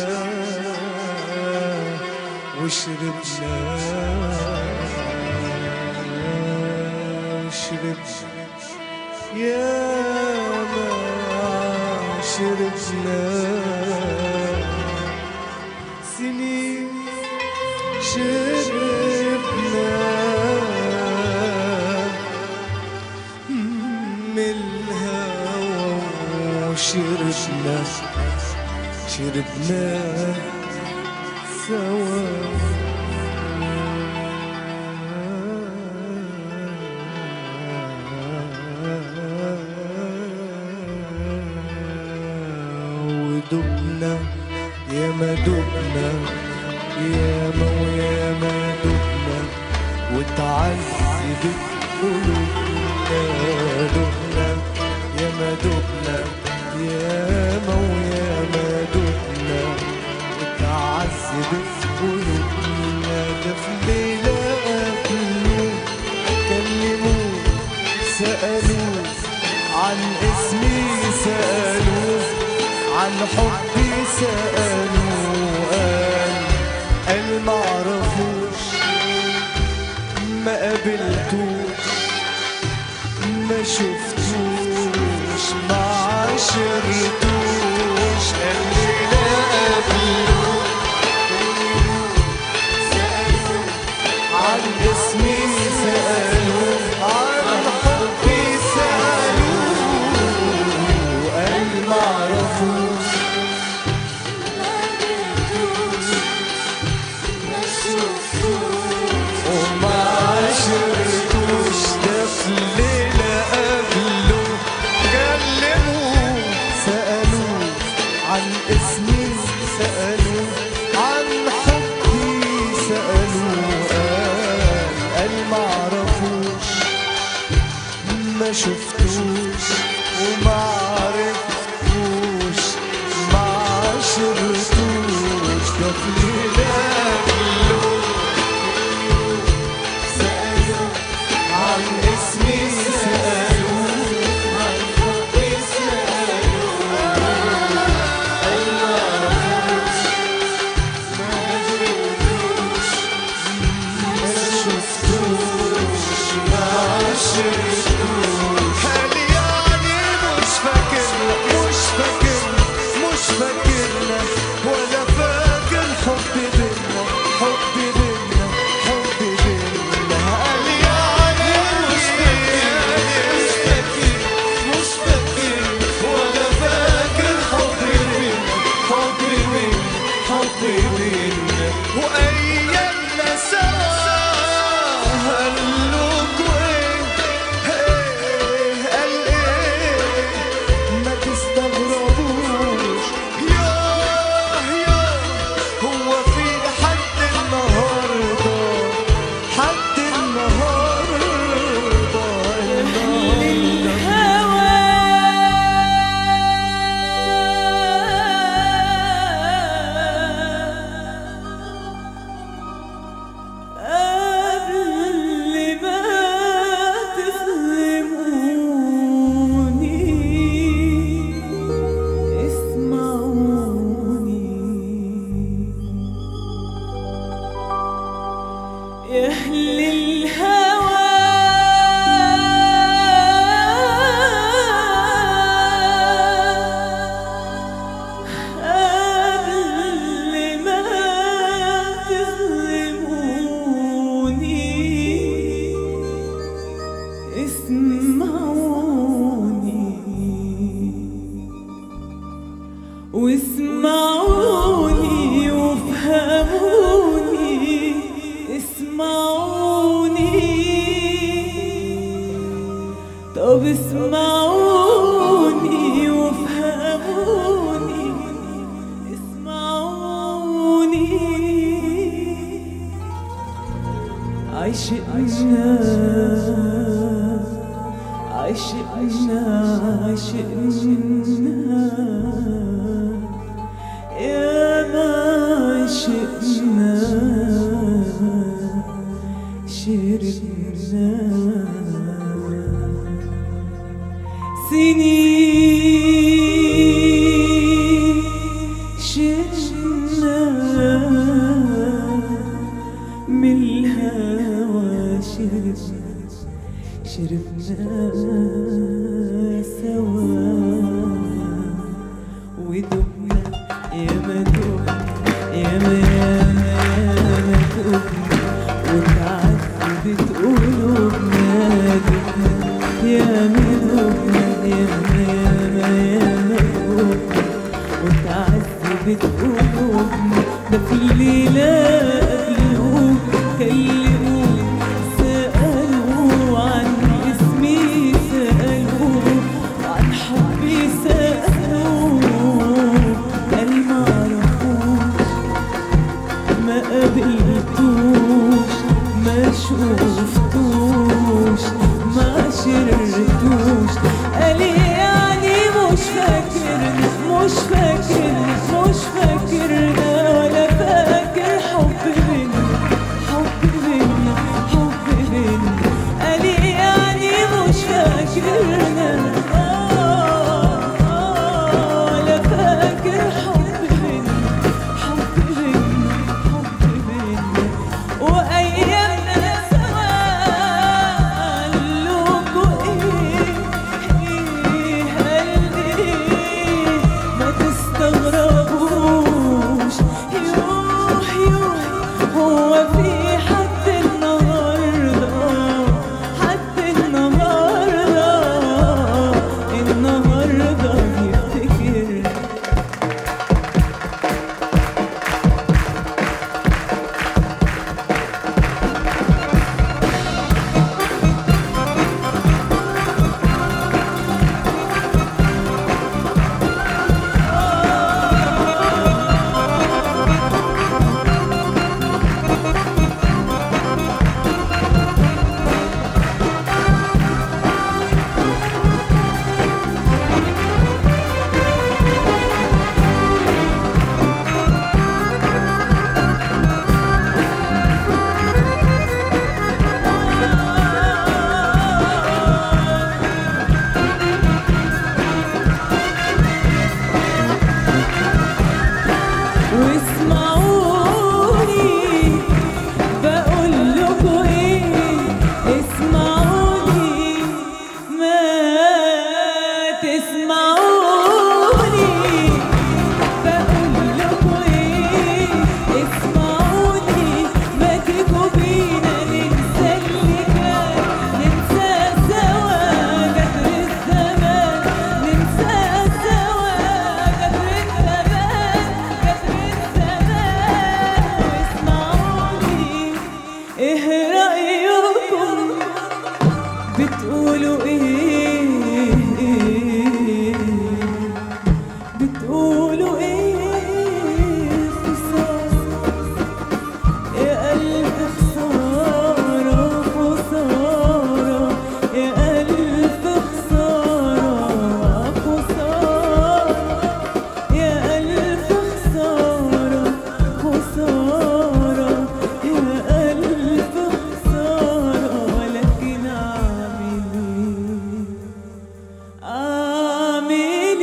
D: وشربنا شربنا يا ما عشرتنا سنين شربنا من الهوى وشربنا شربنا سوا ودبنا يا ما دبنا يا ما ويا ما دبنا وتعذبت قلوبنا دبنا يا ما دبنا يا ما ويا ما دبنا وتعذبت قلوبنا ده في ليلة قبلوا كلموا سألوا عن اسمي سألوا عن حبي سألوا قال قال معرفوش ما قابلتوش ما شفتوش ما عشرتوش قال لي لا قابلوه سألوا عن اسمي سألوا عن حبي سألوا قال معرفوش وما عشرتوش ده في ليلة قبله كلموا سألوا عن اسمي سألوا عن حبي سألوا قال قال معرفوش ما شفتوش وما عرفتوش ما عشرتوش ده في ليلة قبله سألوا عن اسمي سألوا عن حبي سألوا قال معرفوش ما قابلتوش ما شفتوش ما عشرتوش قال يعني مش فاكرنا مش فاكرنا مش فاكرنا ولا فاكر حب بينا حب بينا حب بينا قال يعني مش فاكر مش فاكر مش فاكر ولا فاكر حب بينا حب بينا حب بينا وأيامنا سوا قالوكوا ايه ايه قال ايه ما تستغربوش ياه ياه هو في حد النهارده حد النهارده النهارده
B: قبل ما تظلموني اسمعوني يا أهل الهوى قبل ما تظلموني اسمعوني واسمعوني وافهموني اسمعوني طب اسمعوني وافهموني اسمعوني عشقنا عشقنا عشقنا يا ما عشقنا شربنا سنين شربنا من الهوى شربنا شربنا عشقنا سوا ودبنا ياما دبنا ياما ياما ياما دبنا وتعذبت قلوبنا دبنا ياما دبنا ياما ياما ياما دبنا وتعذبت قلوبنا ده في الليلة قبلهم كلموا سألوا عن اسمي سألوا عن حبي سألوا قال معرفوش ما قابلتوش ما شوفتوش ما شرتوش قال يعني مش فاكرني مش فاكرني مش فاكرنا ولا فاكر حب بينا حب بينا حب بينا قال يعني مش فاكرنا ولا فاكر حب بينا حب بينا حب بينا وأيامنا سوا قالوكوا إيه إيه قال إيه ما تستغربوش يوح يوح هو في حد النهارده حد النهارده النهارده يفتكر واسمعوني بقول لكم ايه اسمعوني ما تسمعوني بقول لكم ايه اسمعوني ما تيجوا بينا ننسى اللي كان ننسى سوا قدر الزمان ننسى سوا قدر الزمان قدر الزمان واسمعوني ايه رأيكم بتقولوا ايه بتقولوا ايه خسارة يا ألف خسارة خسارة يا ألف خسارة خسارة يا ألف خسارة خسارة يا ألف خسارة ولكن أعمل إيه أعمل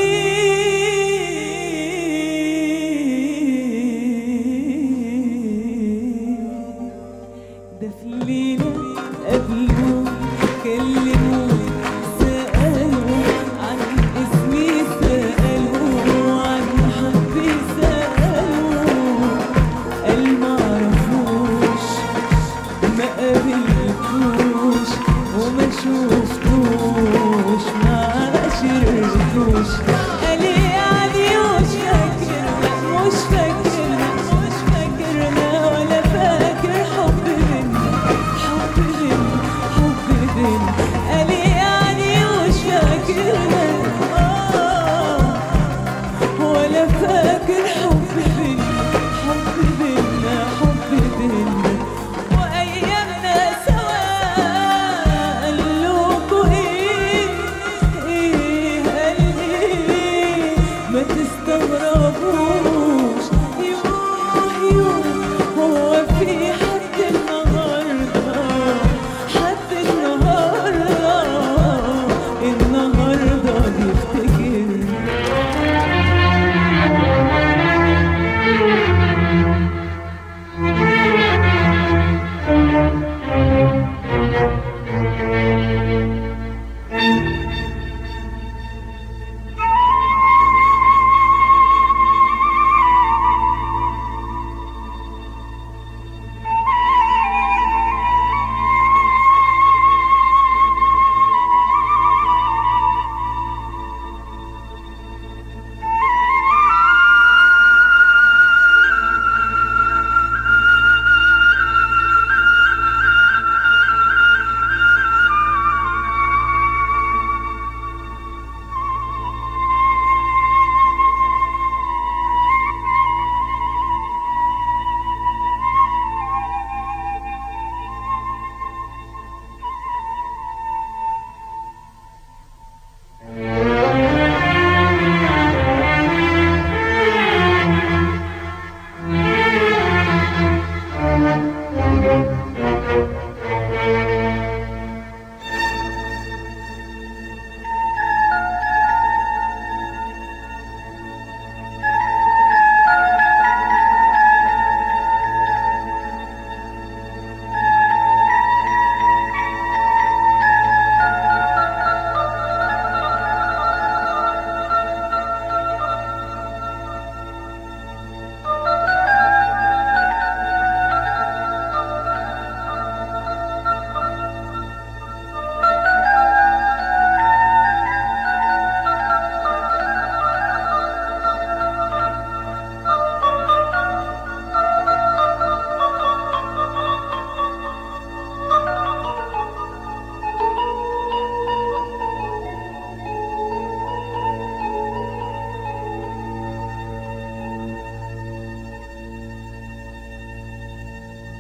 B: إيه ده في الليلة قبلوا كلموا سألوا عن اسمي سألوا عن حبي سألوا قال معرفوش ما قابلتوش وما شوفتوش ما شرتوش قال يعني مش فاكرنا مش فاكرنا مش فاكرنا ولا فاكر حب بينا حب بينا حب بينا قال يعني مش فاكرنا آه ولا فاكر حب بينا حب بينا حب بينا وأيامنا سوا قالوكوا إيه إيه قال إيه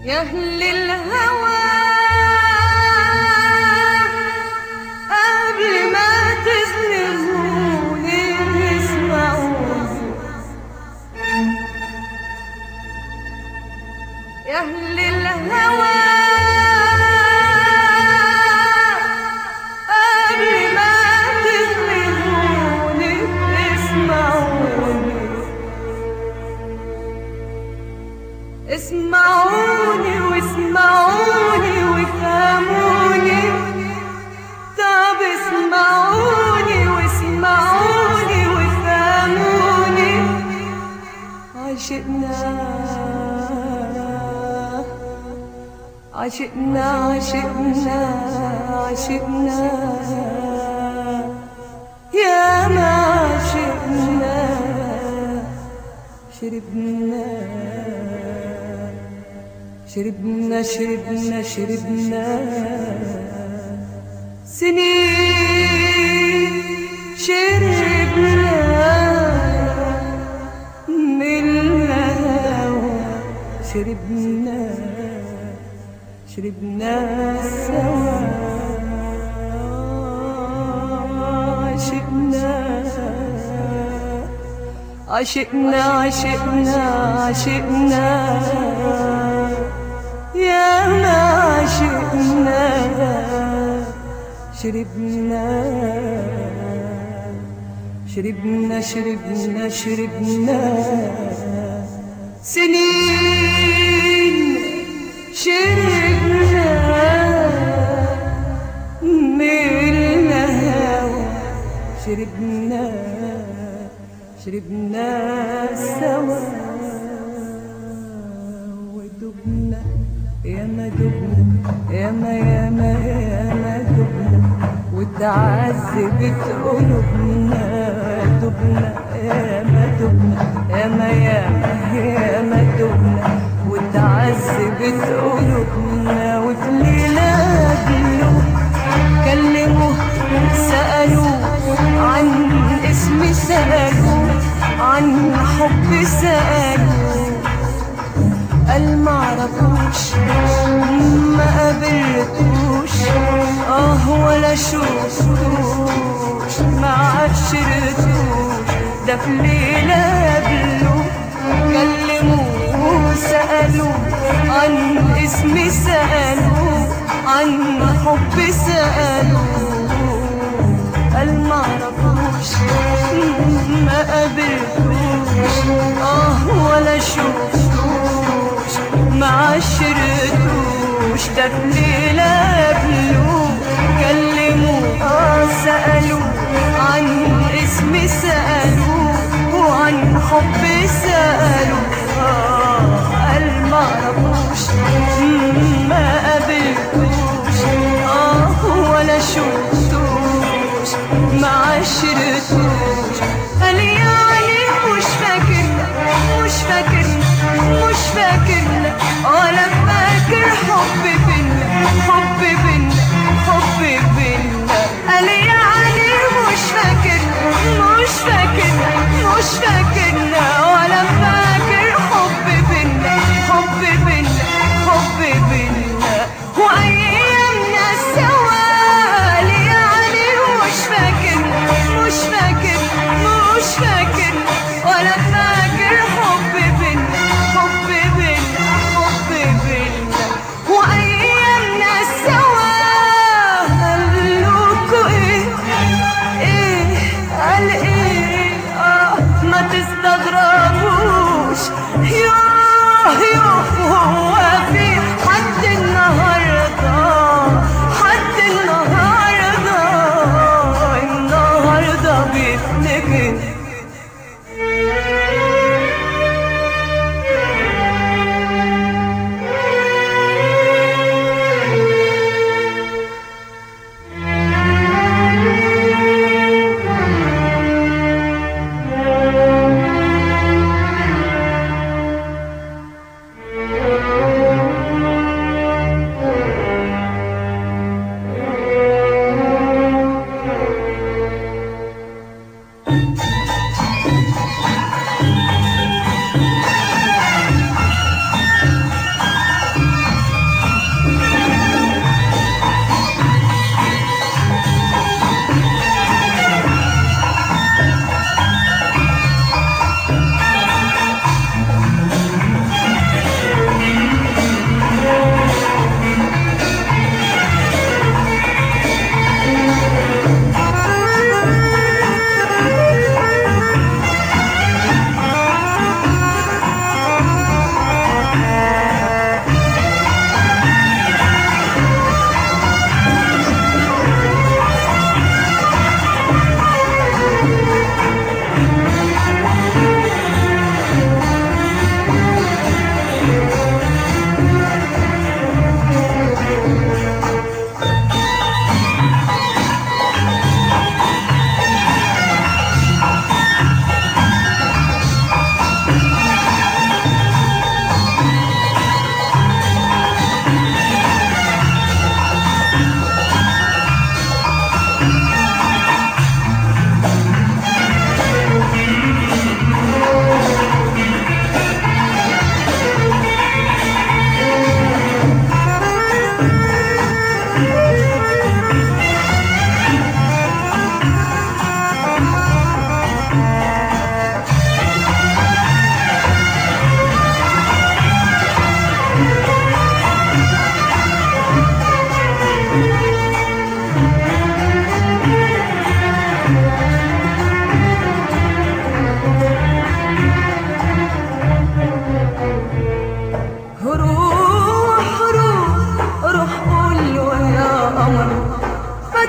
C: يا أهل الهوى قبل ما تظلموني اسمعوني يا أهل الهوى قبل ما تظلموني اسمعوني اسمعوني واسمعوني وافهموني طب اسمعوني واسمعوني وافهموني عشقنا عشقنا عشقنا عشقنا يا ما عشقنا شربنا شربنا شربنا شربنا سنين شربنا من الهوى شربنا شربنا سوا عشقنا عشقنا عشقنا عشقنا يا ما عشقنا شربنا شربنا شربنا شربنا سنين شربنا من الهوى شربنا شربنا سوا ودبنا يا ما دبنا يا ما يا ما يا ما دبنا وتعذبت قلوبنا دبنا يا ما دبنا يا ما يا ما يا ما دبنا وتعذبت قلوبنا وفي ليلة قبلوا كلموا سألوا عن اسمي سألوا عن حبي سألوا قال معرفوش ما قابلتوش اه ولا شوفتوش ما عشرتوش ده في ليلة قبلوا كلموا سألوا عن اسمي سألوا عن حبي سألوا قال معرفوش ما قابلتوش اه ولا شوفتوش ما عشرتوش ده في ليلة قبلوا كلموا اه سألوا عن اسمي سألوا وعن حبي سألوا اه قال معرفوش ما قابلتوش اه ولا شوفتوش ما عشرتوش قال يعني مش فاكرنا مش فاكرنا مش فاكرنا ولا فاكر حب بينا حب بينا حب بينا قال يعني مش فاكرنا مش فاكرنا مش فاكرنا ولا فاكر حب بينا حب بينا حب بينا وأيامنا سوا قال يعني مش فاكرنا مش فاكرنا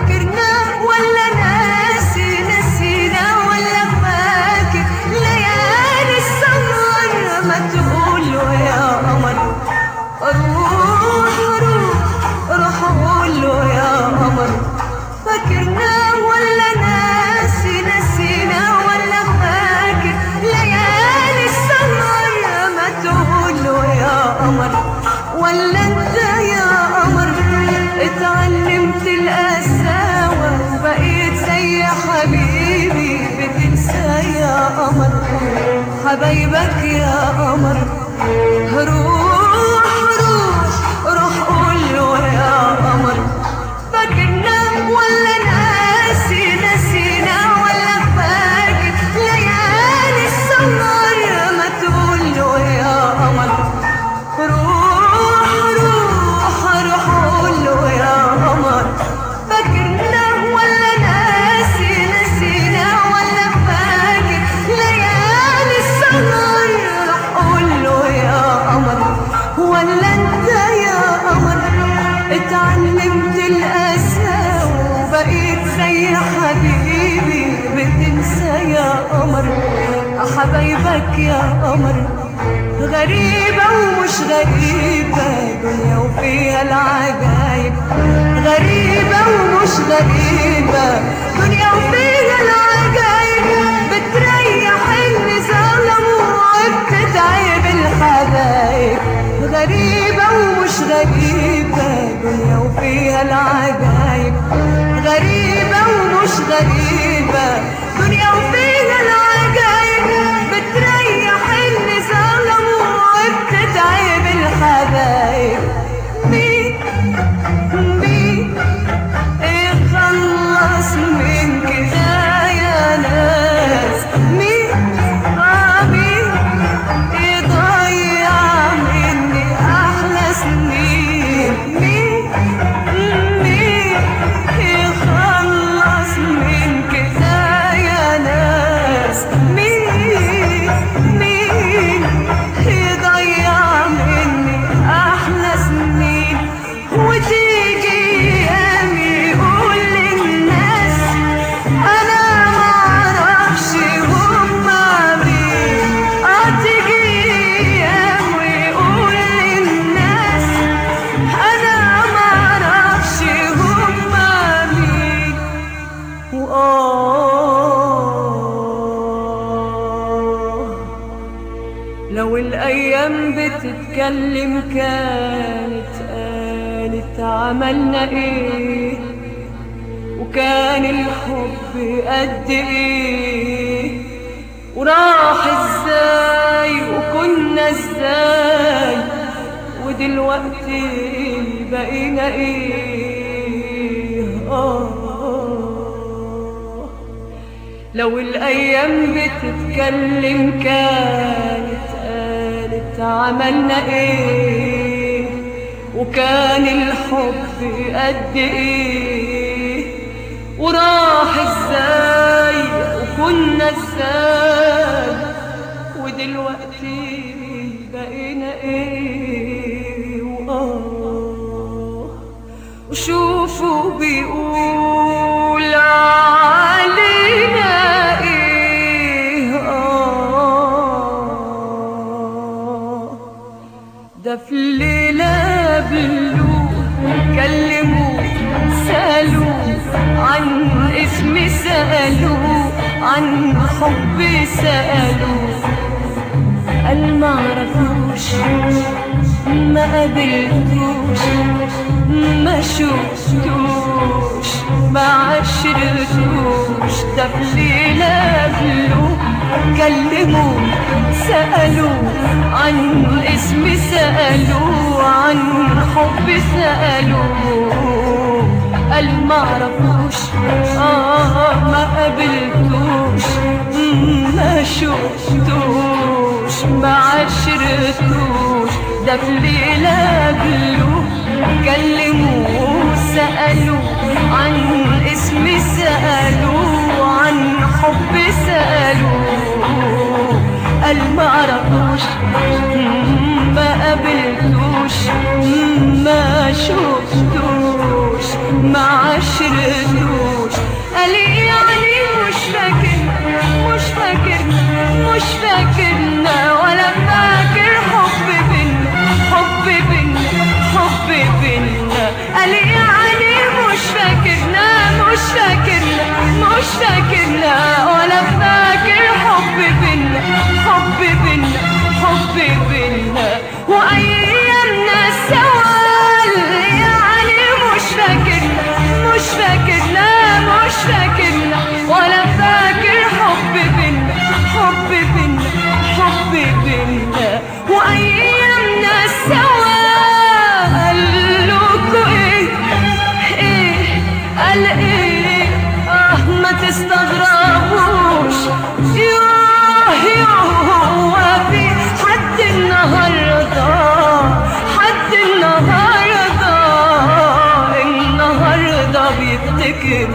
C: فاكرنا ولا ناسي نسينا ولا فاكر ليالي السهر ما تقوله يا قمر روح روح روح قوله يا قمر فاكرنا ولا ناسي نسينا ولا فاكر ليالي السهر ما تقوله يا قمر ولا انت يا قمر اتعلمت القساوة وبقيت زي حبيبي بتنسى يا قمر حبايبك يا قمر روح روح روح قوله يا قمر فاكرنا ولا ناسي نسينا ولا فاكر ليالي السهر ما تقوله يا قمر روح روح روح قوله يا قمر فاكرنا ولا ناسي نسينا ولا فاكر ليالي السهر روح قوله يا قمر ولا انت يا قمر اتعلمت القساوة وبقيت زي حبيبي بتنسى يا قمر حبايبك يا قمر غريبة ومش غريبة دنيا وفيها العجايب غريبة ومش غريبة دنيا وفيها العجايب بتريح اللي ظلموا وبتتعب الحبايب غريبة ومش غريبة دنيا وفيها العجايب غريبة ومش غريبة دنيا وفيها العجايب بتريح اللي ظلموا وبتتعب الحبايب مين مين يخلص من كده يا ناس مين آه مين يضيع مني أحلى سنين مين مين يخلص من كده يا ناس مين مين يضيع مني أحلى سنين وتيجي أيام يقول للناس أنا معرفش هما مين هتيجي أيام ويقول للناس أنا معرفش هما مين وآه لو الأيام بتتكلم كانت قالت عملنا إيه وكان الحب قد إيه وراح إزاي وكنا إزاي ودلوقتي بقينا إيه آه لو الأيام بتتكلم كانت قالت عملنا إيه وكان الحب قد إيه وراح إزاي وكنا إزاي ودلوقتي بقينا إيه وآه وشوفوا بيقول علينا إيه آه ده في الليلة بلوه كلموه سألوه عن اسمي سألوه عن حبي سألوه قال معرفوش ما قابلتوش ما شفتوش ما عشرتوش ده في ليلة بلوه كلموه سألوه عن اسمي سألوه عن حبي سألوه قال معرفوش آه ما قابلتوش ما شفتوش ما عشرتوش ده في ليلة بلوه كلموه سألوه عن اسمي سألوه عن حبي سألوه قال معرفوش ما قابلتوش ما شفتوش ما عشرتوش قالي يعني مش فاكرنا مش فاكرنا مش فاكرنا ولا فاكر حب بينا حب بينا حب بينا قالي يعني مش فاكرنا مش فاكرنا مش فاكرنا ولا فاكر حب بينا حب بينا حب بينا وأيامنا سوا يعني مش فاكرنا مش فاكرنا مش فاكرنا ولا فاكر حب بينا حب بينا حب بينا وأيامنا سوا قالوكوا ايه ايه قال ايه اه ما تستغربوش يوه يوه في حد النهارده حد النهارده النهارده بيفتكر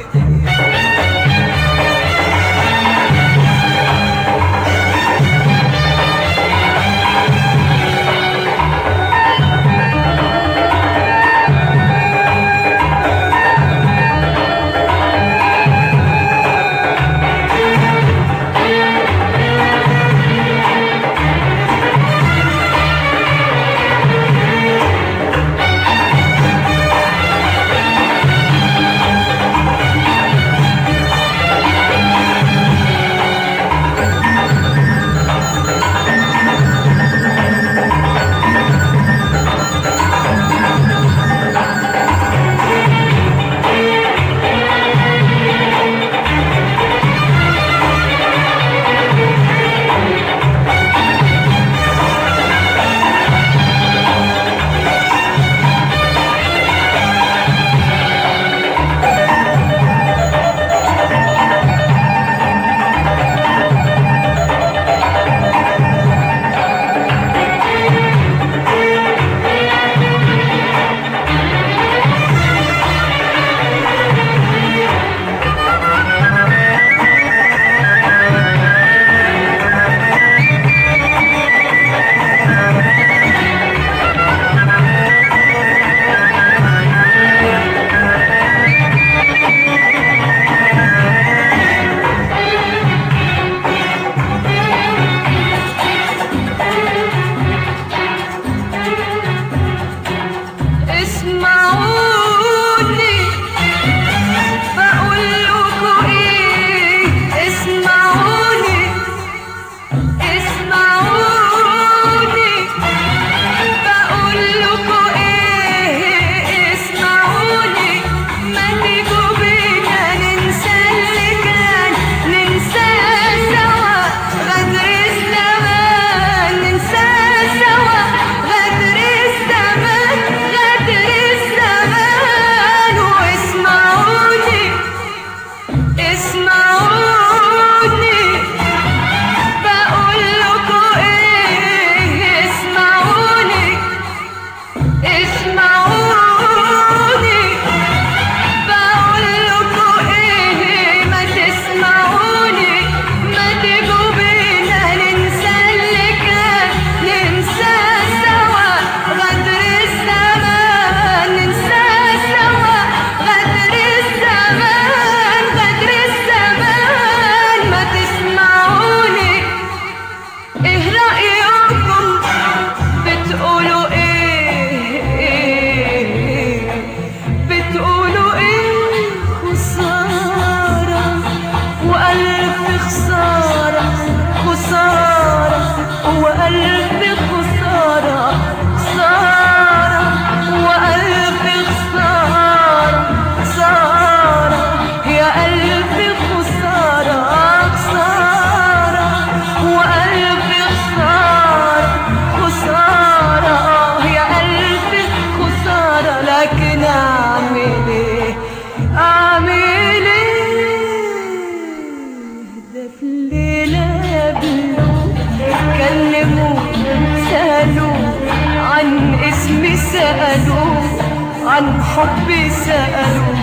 C: عن حبي سألوا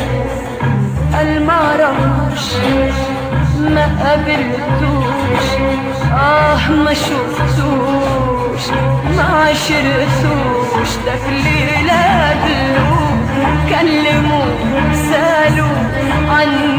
C: قال ما عرفش ما قابلتوش آه ما شفتوش ما عشرتوش ده في الليلة قابلوه كلموه سألوا عن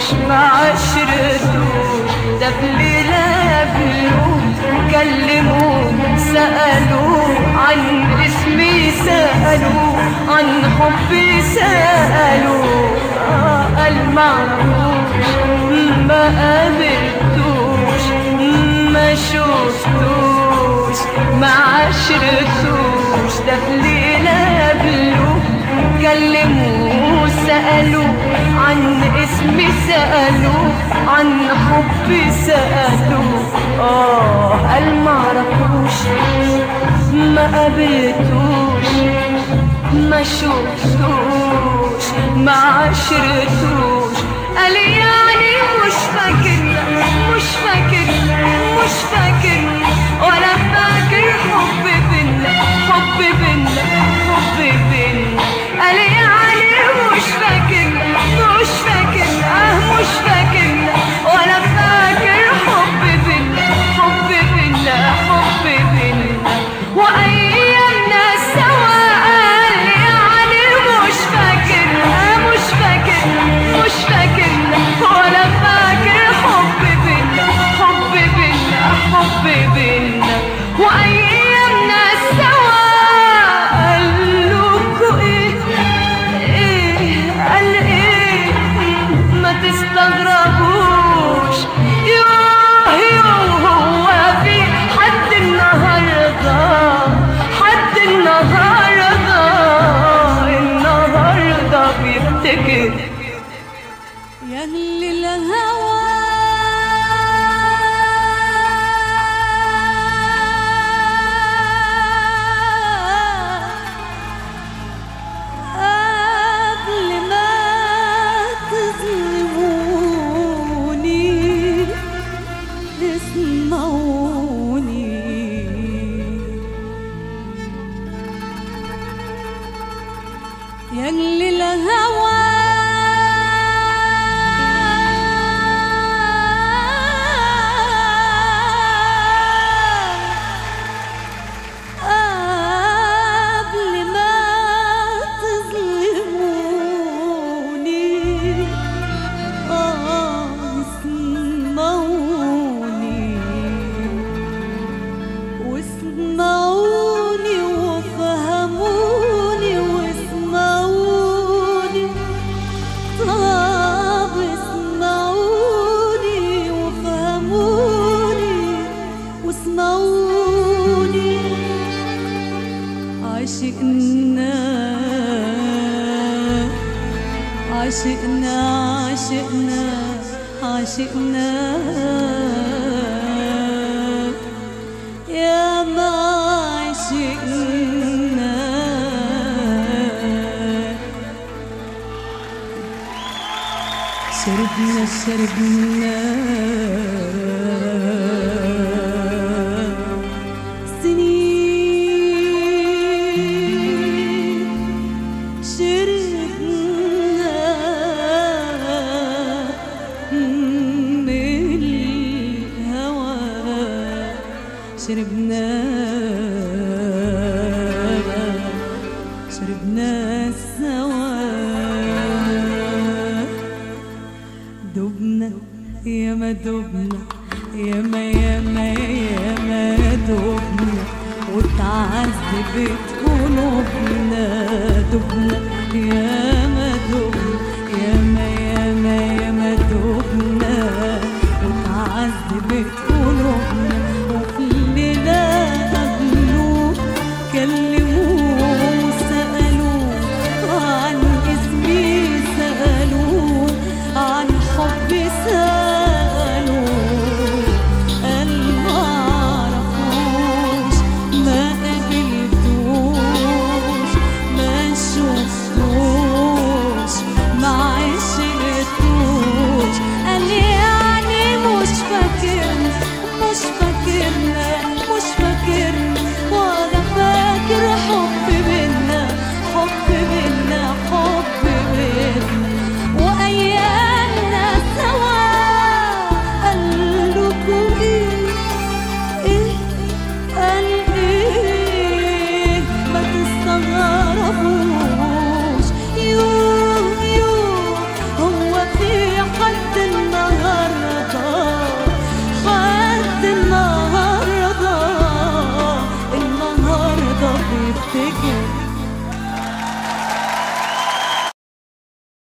C: عشرتوش ما عشرتوش ده بليلة قابلوه كلموه سألوه عن اسمي سألوه عن حبي سألوه آه قال معرفوش ما قابلتوش ما شفتوش ما عشرتوش ده بليلة قابلوه كلموه سألوه عن اسمي سألوه عن حبي سألوه آه قال معرفوش ما قابلتوش ما شفتوش ما عشرتوش قال يعني مش فاكرنا مش فاكرنا مش فاكرنا ولا فاكر حب بينا حب بينا حب بينا قال يعني مش فاكرنا مش فاكرنا مش فاكرنا ولا فاكر حب بينا حب بينا حب بينا وأيامنا سوا قال يعني مش فاكرنا مش فاكرنا مش فاكرنا ولا فاكر حب بينا حب بينا حب بينا وأيامنا سوا قال لكوا إيه إيه قال إيه ما تستغربوش يوه يوه هو في حد النهارده حد النهارده النهارده بيفتكر
B: يا أهل الهوى قبل ما تظلموني اسمعوني يا أهل الهوى قبل ما تظلموني آه اسمعوني واسمعوني وفهموني واسمعوني طب اسمعوني وفهموني واسمعوني عشقنا عشقنا عشقنا عشقنا يا ما عشقنا شربنا شربنا سنين شربنا من الهوى شربنا شربنا سوا دبنا يا ما دبنا يا ما يا ما يا ما دبنا وتعذبت قلوبنا دبنا يا ما دبنا